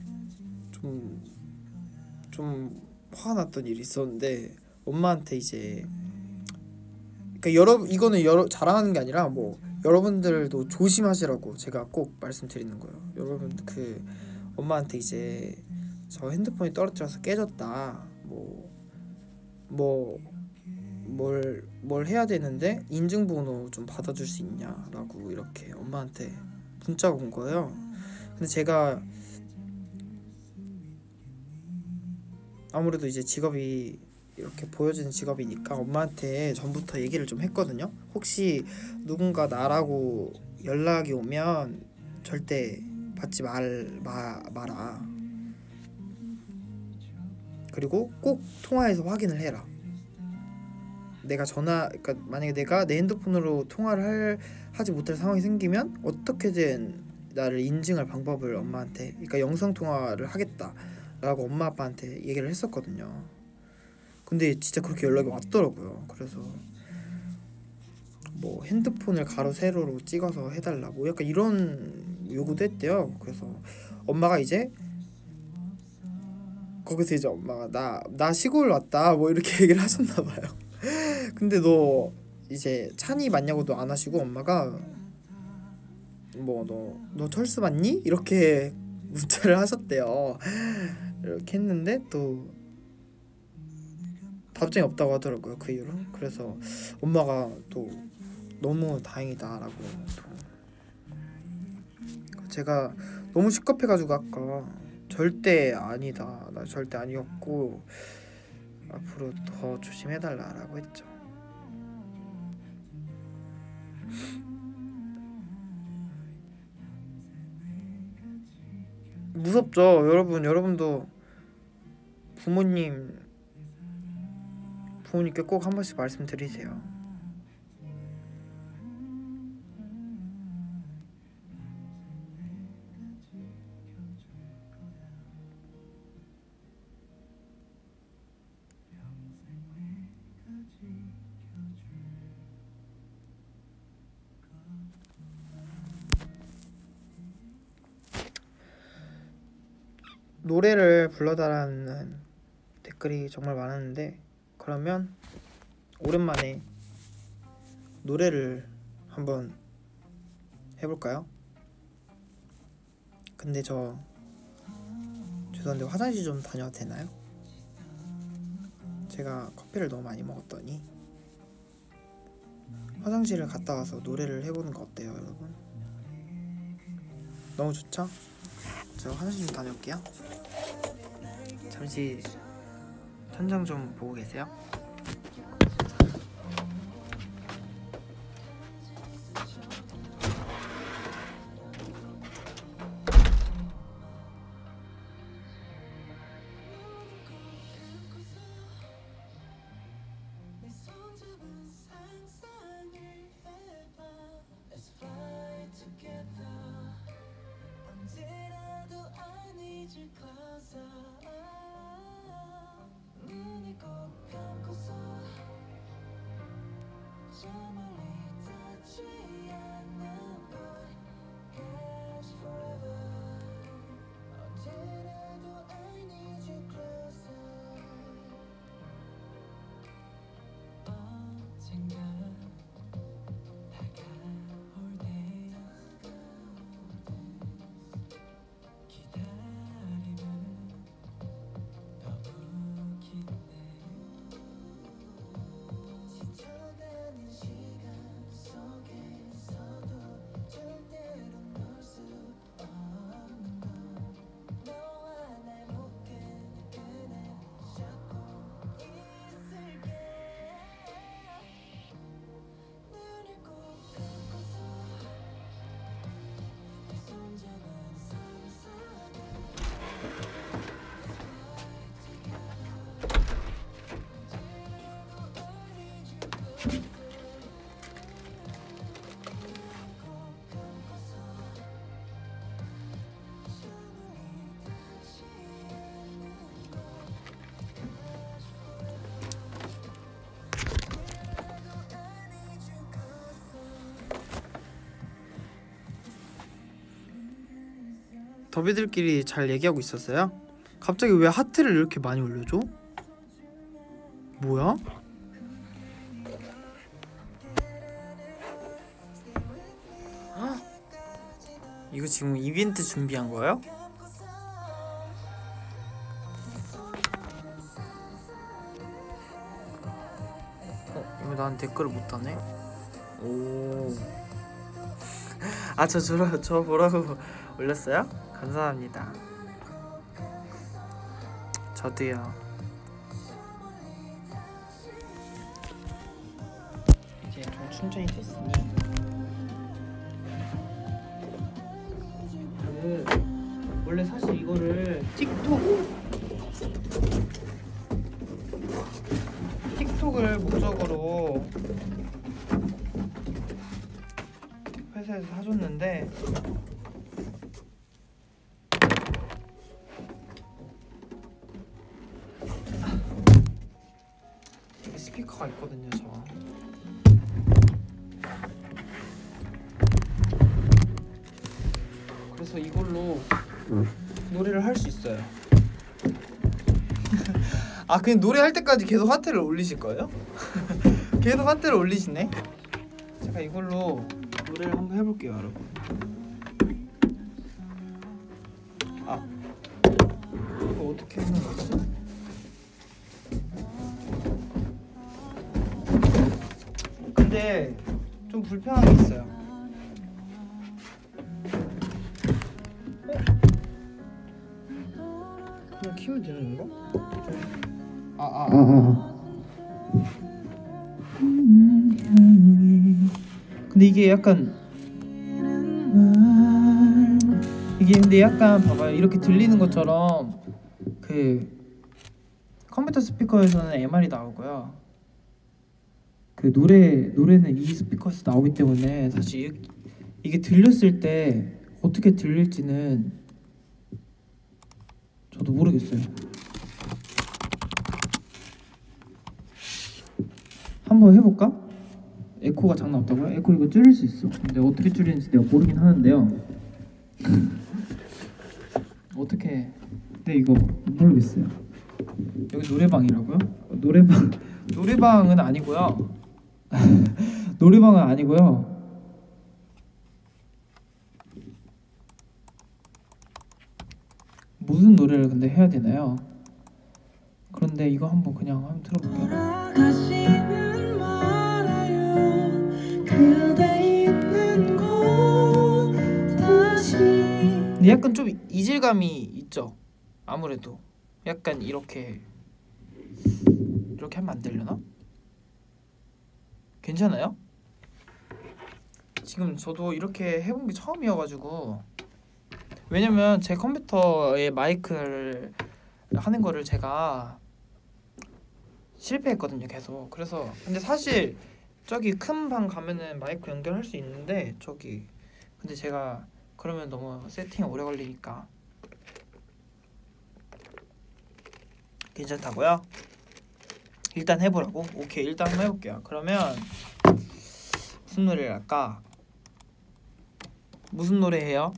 좀 화가 났던 일이 있었는데, 엄마한테 이제, 그러니까 이거는 자랑하는 게 아니라 뭐 여러분들도 조심하시라고 제가 꼭 말씀드리는 거예요. 여러분, 그 엄마한테 이제 저 핸드폰이 떨어뜨려서 깨졌다, 뭘 해야 되는데 인증번호 좀 받아줄 수 있냐라고 이렇게 엄마한테 문자가 온 거예요. 근데 제가 아무래도 이제 직업이 이렇게 보여지는 직업이니까 엄마한테 전부터 얘기를 좀 했거든요. 혹시 누군가 나라고 연락이 오면 절대 받지 마라. 그리고 꼭 통화해서 확인을 해라. 그러니까 만약에 내가 내 핸드폰으로 통화를 하지 못할 상황이 생기면 어떻게든 나를 인증할 방법을 엄마한테, 그러니까 영상 통화를 하겠다라고 엄마 아빠한테 얘기를 했었거든요. 근데 진짜 그렇게 연락이 왔더라고요. 그래서 뭐 핸드폰을 가로 세로로 찍어서 해달라, 뭐 약간 이런 요구도 했대요. 그래서 엄마가 이제 거기서 이제 엄마가 나 시골 왔다 뭐 이렇게 얘기를 하셨나봐요. 근데 너 이제 찬이 맞냐고도 안 하시고, 엄마가 뭐 너 철수 맞니? 이렇게 문자를 하셨대요. 이렇게 했는데 또 답장이 없다고 하더라고요, 그 이후로. 그래서 엄마가 또 너무 다행이다라고. 또 제가 너무 시겁해가지고 아까 절대 아니다, 나 절대 아니었고 앞으로 더 조심해달라라고 했죠. 무섭죠, 여러분도 부모님께 꼭 한 번씩 말씀드리세요. 노래를 불러달라는 댓글이 정말 많았는데, 그러면 오랜만에 노래를 한번 해볼까요? 근데 저 죄송한데 화장실 좀 다녀도 되나요? 제가 커피를 너무 많이 먹었더니 화장실을 갔다 와서 노래를 해보는 거 어때요, 여러분? 너무 좋죠? 제가 화장실 좀 다녀올게요. 잠시 천장 좀 보고 계세요? 눈이 꼭 감고 더비들끼리 잘 얘기하고 있었어요? 갑자기 왜 하트를 이렇게 많이 올려줘? 뭐야? 이거 지금 이벤트 준비한 거예요? 이거 나한테 댓글을 못 하네? 오. 아, 저 뭐라고 올렸어요? 감사합니다. 저도요. 이제 좀 충전이 됐으니 원래 사실 이거를 틱톡을 목적으로 회사에서 사줬는데 여기 스피커가 있거든요. 저 그래서 이걸로 노래를 할 수 있어요. 아, 그냥 노래할 때까지 계속 하트를 올리실 거예요? 계속 하트를 올리시네? 제가 이걸로 노래를 한번 해볼게요, 여러분. 아, 이거 어떻게 하는 거지? 근데 좀 불편한 게 있어요. 그냥 키우면 되는 건가? 근데 이게 약간 봐봐요. 이렇게 들리는 것처럼 그 컴퓨터 스피커에서는 MR이 나오고요. 그 노래는 이 스피커에서 나오기 때문에 사실 이게 들렸을 때 어떻게 들릴지는 저도 모르겠어요. 한번 해볼까? 에코가 장난 없다고요? 에코 이거 줄일 수 있어. 근데 어떻게 줄이는지 내가 모르긴 하는데요. 어떻게? 근데 이거 모르겠어요. 여기 노래방이라고요? 노래방은 아니고요. 노래방은 아니고요. 무슨 노래를 근데 해야 되나요? 그런데 이거 한번 들어볼게요. 근데 약간 좀 이질감이 있죠. 아무래도 약간 이렇게 하면 안 되려나? 괜찮아요? 지금 저도 이렇게 해본 게 처음이어가지고, 왜냐면 제 컴퓨터에 마이크를 하는 거를 제가 실패했거든요, 계속. 그래서 근데 사실 저기 큰 방 가면은 마이크 연결할 수 있는데 근데 제가 그러면 너무 세팅이 오래 걸리니까 괜찮다고요? 일단 해보라고? 오케이, 일단 한번 해볼게요. 그러면 무슨 노래를 할까? 무슨 노래 해요?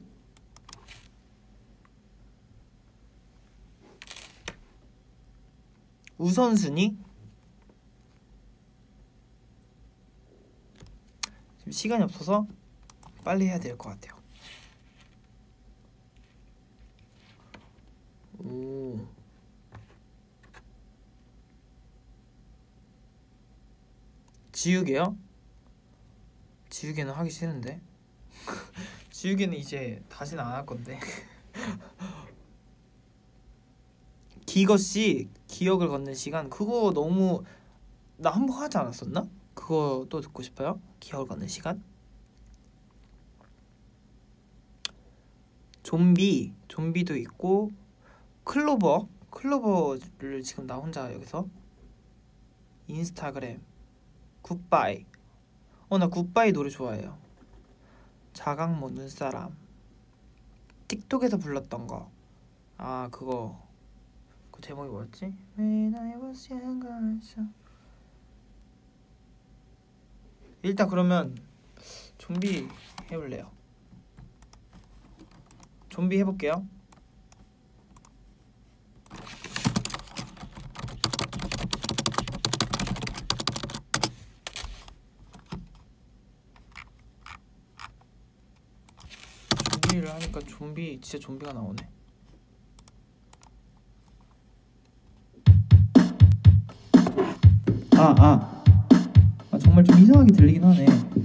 우선순위? 지금 시간이 없어서 빨리 해야 될 것 같아요. 오. 지우개요? 지우개는 하기 싫은데. 지우개는 이제 다시는 안 할 건데. 기것이 기억을 걷는 시간, 그거 너무 나 한 번 하지 않았었나? 그거 또 듣고 싶어요? 기억을 걷는 시간? 좀비도 있고, 클로버를 지금 나 혼자 여기서 인스타그램, 굿바이. 나 굿바이 노래 좋아해요. 자각모 눈사람. 틱톡에서 불렀던 거. 아, 그거 그 제목이 뭐였지? When I was younger. 일단 그러면 좀비 해볼래요. 좀비 해볼게요. 좀비를 하니까 진짜 좀비가 나오네. 정말 좀 이상하게 들리긴 하네.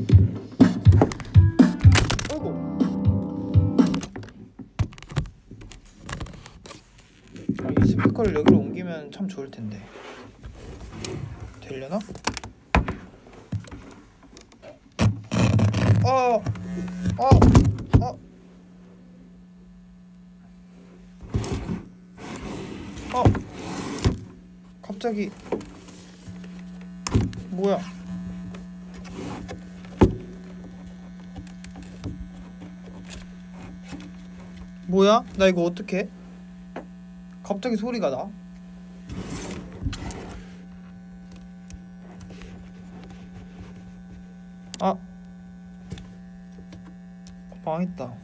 이 스피커를 여기로 옮기면 참 좋을 텐데. 되려나? 갑자기 뭐야? 뭐야? 나 이거 어떡해? 갑자기 소리가 나. 망했다.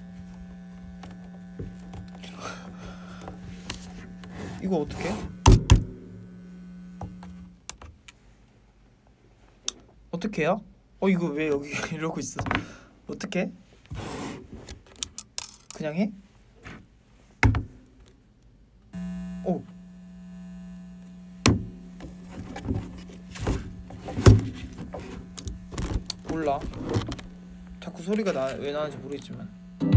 이거 어떡해? 어떡해요? 이거 왜 여기 이러고 있어? 어떡해? 그냥 해? 몰라. 자꾸 소리가 왜 나는지 모르겠지만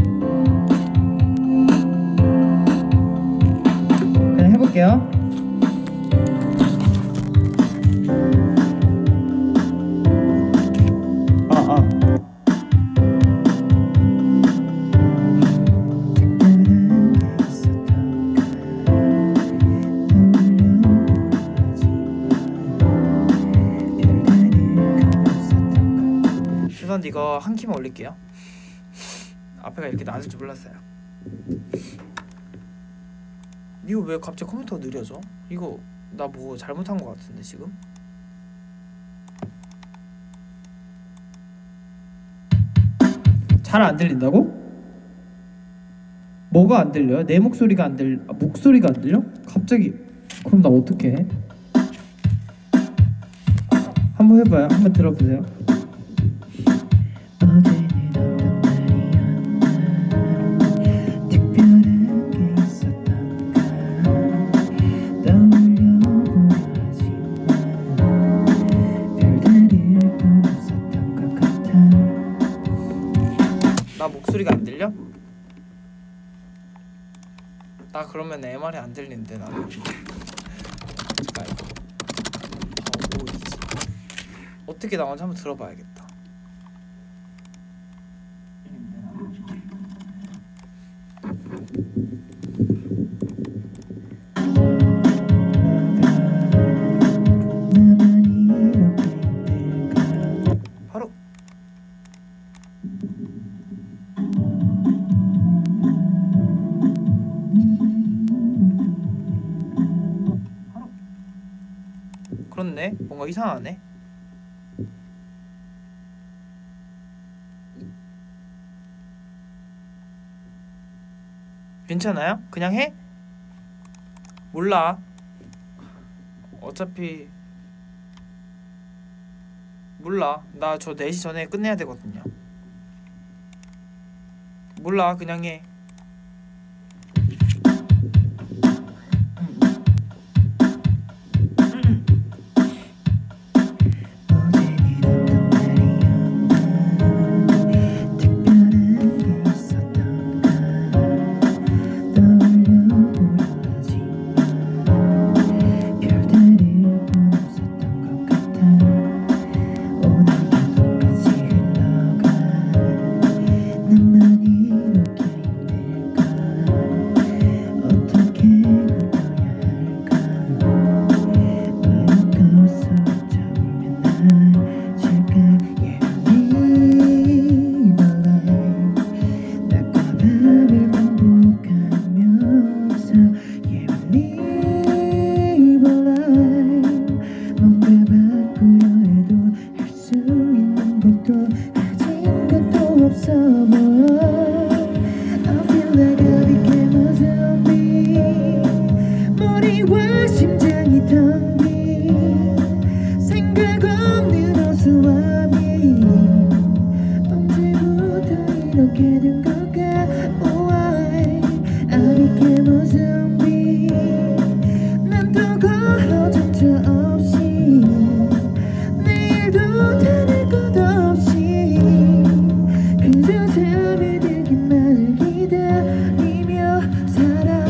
그냥 해볼게요. 죄송한데 이거 한 키만 올릴게요. 앞에가 이렇게 낮을 줄 몰랐어요. 이거 왜 갑자기 컴퓨터가 느려져? 이거 나 뭐 잘못한 것 같은데 지금? 잘 안 들린다고? 뭐가 안 들려요? 내 목소리가 안 들려? 목소리가 안 들려? 갑자기. 그럼 나 어떡해? 한번 해봐요. 한번 들어보세요. 나 목소리가 안 들려? 나 그러면 MR이 안 들리는데 나는. 어떻게 나오는지 한번 들어봐야겠다. 바로 그렇네. 뭔가 이상하네. 괜찮아요? 그냥 해? 몰라. 어차피 몰라. 나 저 4시 전에 끝내야 되거든요. 몰라. 그냥 해. 없어 보여. I feel like 이렇게 된 걸까? Oh, why I became a zombie. 난 또 걸어 정처 없이 내일도 다를 것 없이 그저 잠이 들기만을 기다리며 살아.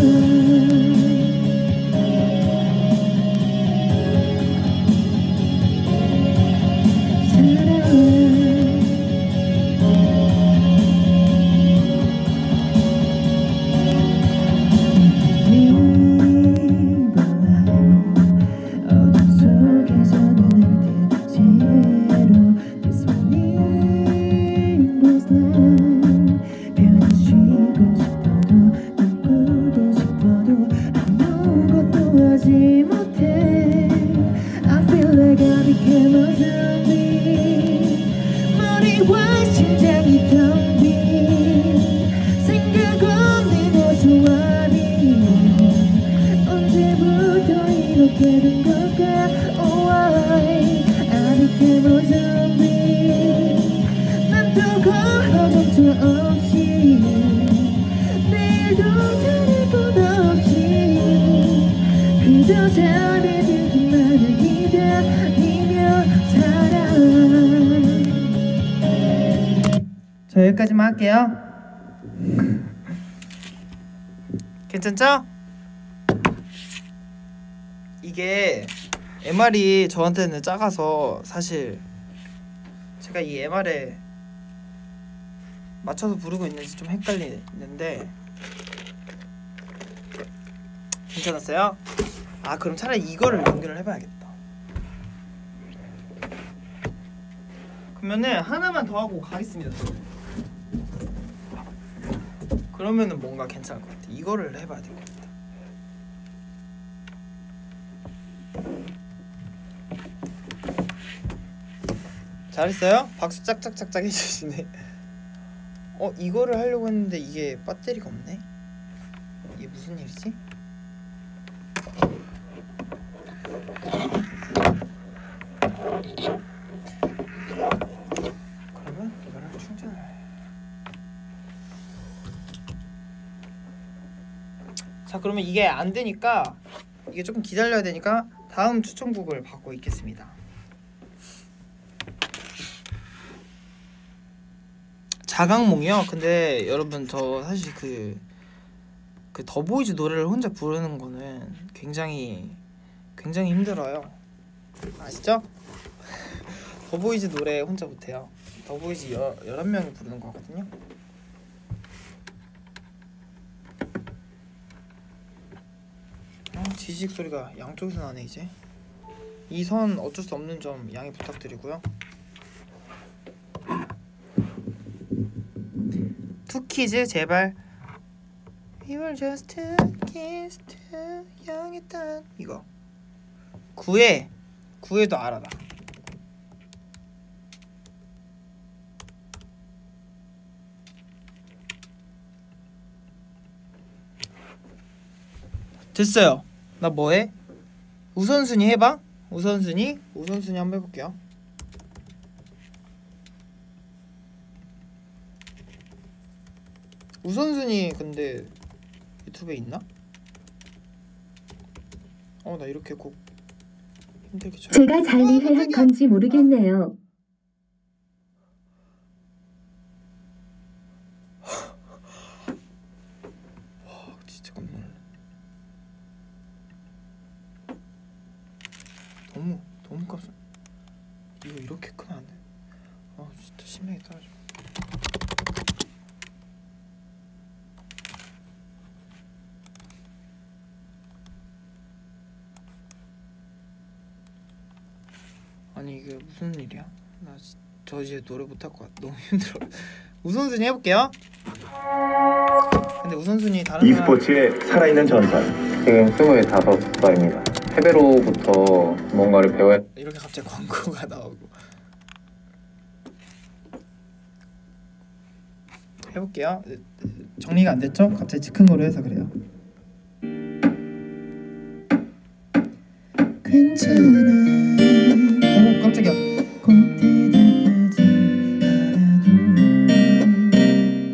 머리와 심장이 텅빈 생각 없는 어두와리 언제부터 이렇게 된 걸까? Oh, why I became a zombie. 난 또 걸어 정처 없이 내일도 다를 것 없이 그저 잠에 들기만을 기다리며 살아. 저 여기까지만 할게요. 괜찮죠? 이게 MR이 저한테는 작아서 사실 제가 이 MR에 맞춰서 부르고 있는지 좀 헷갈리는데 괜찮았어요? 아, 그럼 차라리 이거를 연결을 해봐야겠다. 그러면은 하나만 더 하고 가겠습니다. 그러면은 뭔가 괜찮을 것 같아. 이거를 해봐야 될 것 같아. 잘했어요? 박수 짝짝짝짝 해주시네. 이거를 하려고 했는데 이게 배터리가 없네? 이게 무슨 일이지? 그러면 이거를 충전을. 자, 그러면 이게 안 되니까 이게 조금 기다려야 되니까 다음 추천곡을 받고 있겠습니다. 자각몽이요? 근데 여러분 저 사실 그 더보이즈 노래를 혼자 부르는 거는 굉장히 힘들어요. 아시죠? 더보이즈 노래 혼자 못해요. 더보이즈 11명이 부르는 거거든요. 지직 소리가 양쪽에서 나네. 이제 이 선 어쩔 수 없는 점 양해 부탁드리고요. 투키즈 제발. We were just two kids too young at that. 이거 구애도 알아 나. 됐어요. 나 뭐해? 우선순위 해봐. 우선순위 한번 해볼게요. 우선순위 근데 유튜브에 있나? 나 이렇게 곡 힘들게 쳐요. 제가 잘 이해한 건지 모르겠네요. 와, 진짜 깜짝 놀랐네. 너무 깜짝. 이거 이렇게 크면 안 돼. 진짜 심하게 떨어져. 아니 이게 무슨 일이야? 저 이제 노래 못할 것 같아. 너무 힘들어. 우선순위 해볼게요. 근데 우선순위 다른 e스포츠의 살아있는 전설. 지금 25살입니다. 패배로부터 뭔가를 배워야. 이렇게 갑자기 광고가 나오고. 해볼게요. 정리가 안 됐죠? 갑자기 즉흥 거로 해서 그래요. 괜찮아. 오, 깜짝이야. 꼭 대답하지 않아도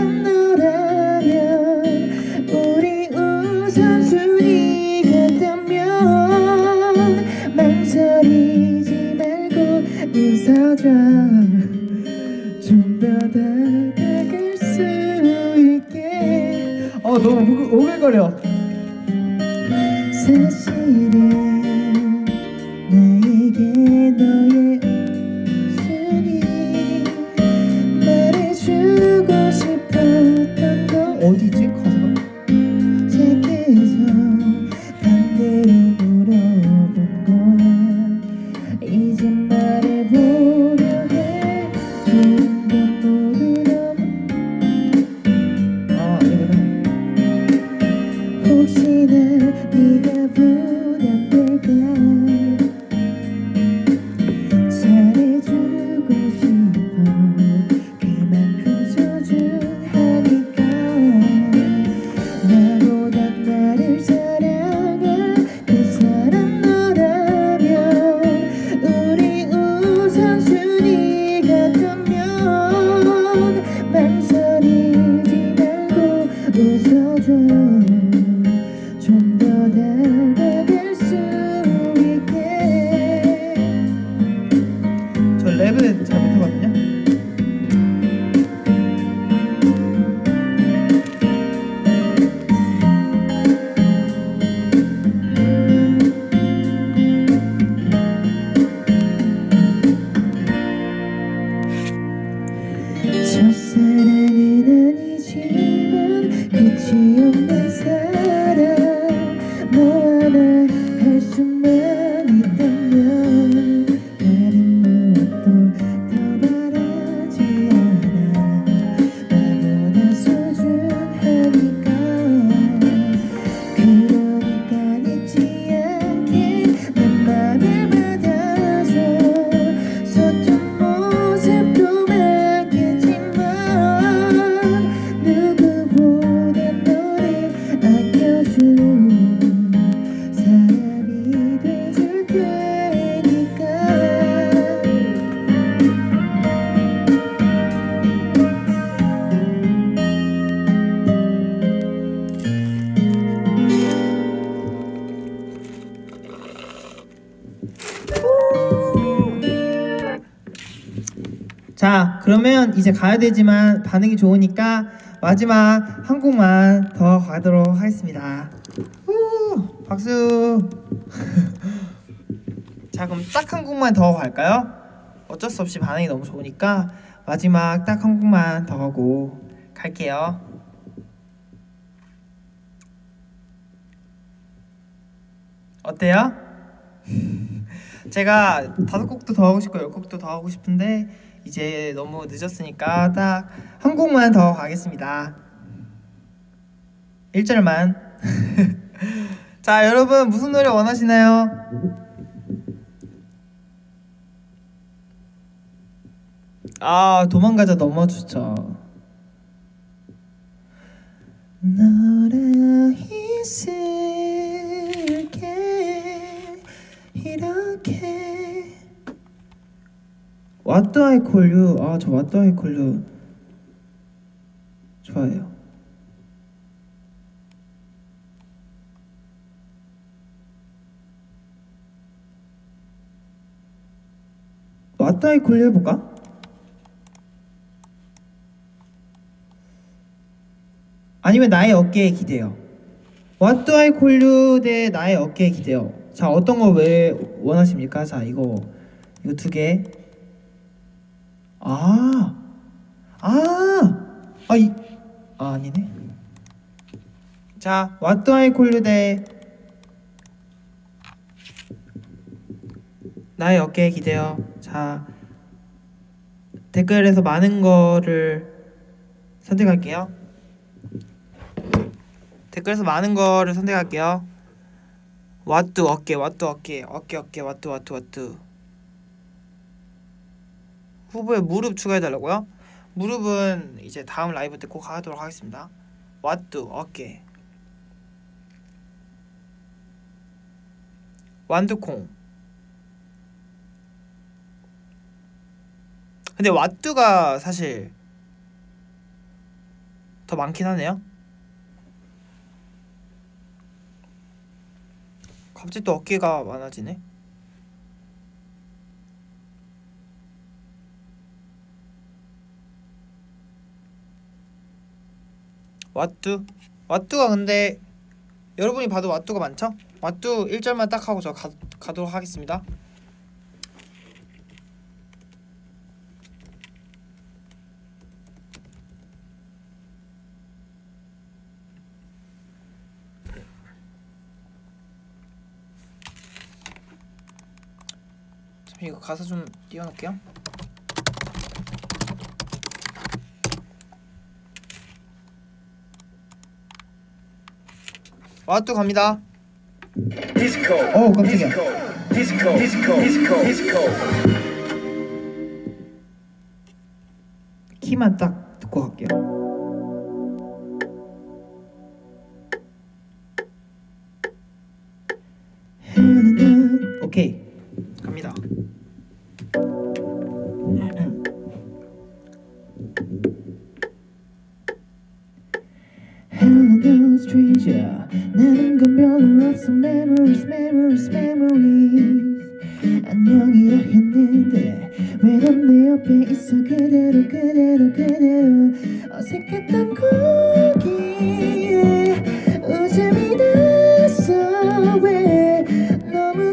사람 너라면 우리 우선순위 같다면 망설이지 말고 웃어줘 좀 더 다가갈 수 있게 너무 오글거려 사실은 나에게 너의 순위 말해주고 싶었던 거 어디지 가사가? 책에서 반대로 물어본 거야 이제 말해보려 해 좋은 건 모두 너무 아니구나 혹시나 네가 부담될까 잘해주고 싶어 그만큼 소중하니까 나보다 나를 사랑한 그 사람 너라면 우리 우선순위 같다면 망설이지 말고 웃어줘 좀 더 다가갈 수 있게 저 랩은 잘 못하거든요 첫사랑은 아니지만 끝이 없는 사랑 너와 나 할 수만 있다면 다른 무엇도 더 바라지 않아 나보다 소중하니까 그러니까 잊지 않게 내 맘을 받아줘 서툰 모습도 많겠지만 누구보다 너를 아껴준 사람이 돼줄 테니까 자 그러면 이제 가야 되지만 반응이 좋으니까 마지막 한 곡만 더 가도록 하겠습니다. 후, 박수. 자 그럼 딱 한 곡만 더 갈까요? 어쩔 수 없이 반응이 너무 좋으니까 마지막 딱 한 곡만 더 하고 갈게요. 어때요? 제가 5곡도 더 하고 싶고 10곡도 더 하고 싶은데 이제 너무 늦었으니까 딱 한 곡만 더 가겠습니다. 1절만. 자 여러분 무슨 노래 원하시나요? 도망가자 너무 좋죠. 너랑 있을게 이렇게 What do I call you? 저 What do I call you 좋아해요. What do I call you 해볼까? 아니면 나의 어깨에 기대요. What do I call you 대 나의 어깨에 기대요. 자 어떤 거 왜 원하십니까? 자 이거 두 개. 아니네. 자 What do I call you 대 나의 어깨에 기대요. 자 댓글에서 많은 거를 선택할게요. 댓글에서 많은 거를 선택할게요. What do 어깨 What do 어깨 What do 후보에 무릎 추가해달라고요? 무릎은 이제 다음 라이브 때 꼭 하도록 하겠습니다. What do 어깨 완두콩. 근데 왓두가 사실 더 많긴 하네요. 갑자기 또 어깨가 많아지네. 왓두가 근데 여러분이 봐도 왓두가 많죠? 왓두 1절만 딱 하고 저 가도록 하겠습니다. 잠시 이거 가사 좀 띄워놓을게요. 왓두 갑니다. 오 깜짝이야. 키만 딱 듣고 갈게요. 오케이 갑니다. Hello stranger 나는 건 별로 없어 memories 안녕이라 했는데 왜 넌 내 옆에 있어 그대로 어색했던 거기에 웃음이 났어 왜 너무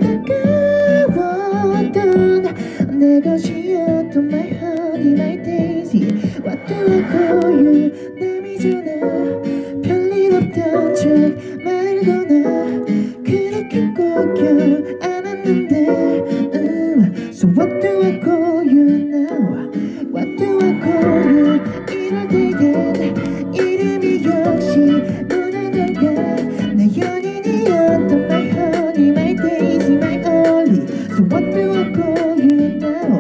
가까웠던 내 것이었던 my honey my daisy What do I call you 남이 전화 별일 없던 척 말을 거나 그렇게 꼭 껴안았는데 So what do I call you now What do I call you 이럴 때엔 이름이 역시 무난할까 내 연인이었던 my honey my daisy my only So what do I call you now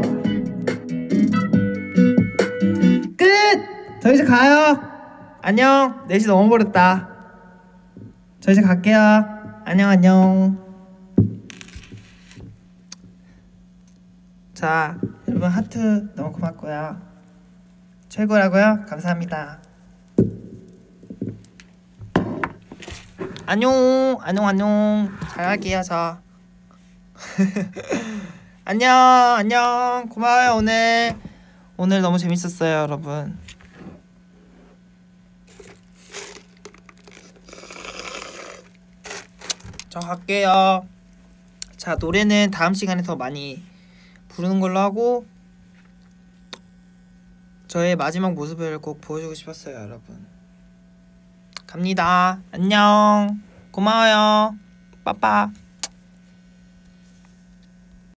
끝! 저 이제 가요. 안녕. 4시 넘어버렸다. 저 이제 갈게요. 안녕. 자 여러분 하트 너무 고맙고요. 최고라고요? 감사합니다. 안녕. 잘 갈게요 저. 안녕. 고마워요 오늘 너무 재밌었어요 여러분. 저 갈게요. 자 노래는 다음 시간에 더 많이 부르는 걸로 하고 저의 마지막 모습을 꼭 보여주고 싶었어요 여러분. 갑니다. 안녕. 고마워요. 빠빠.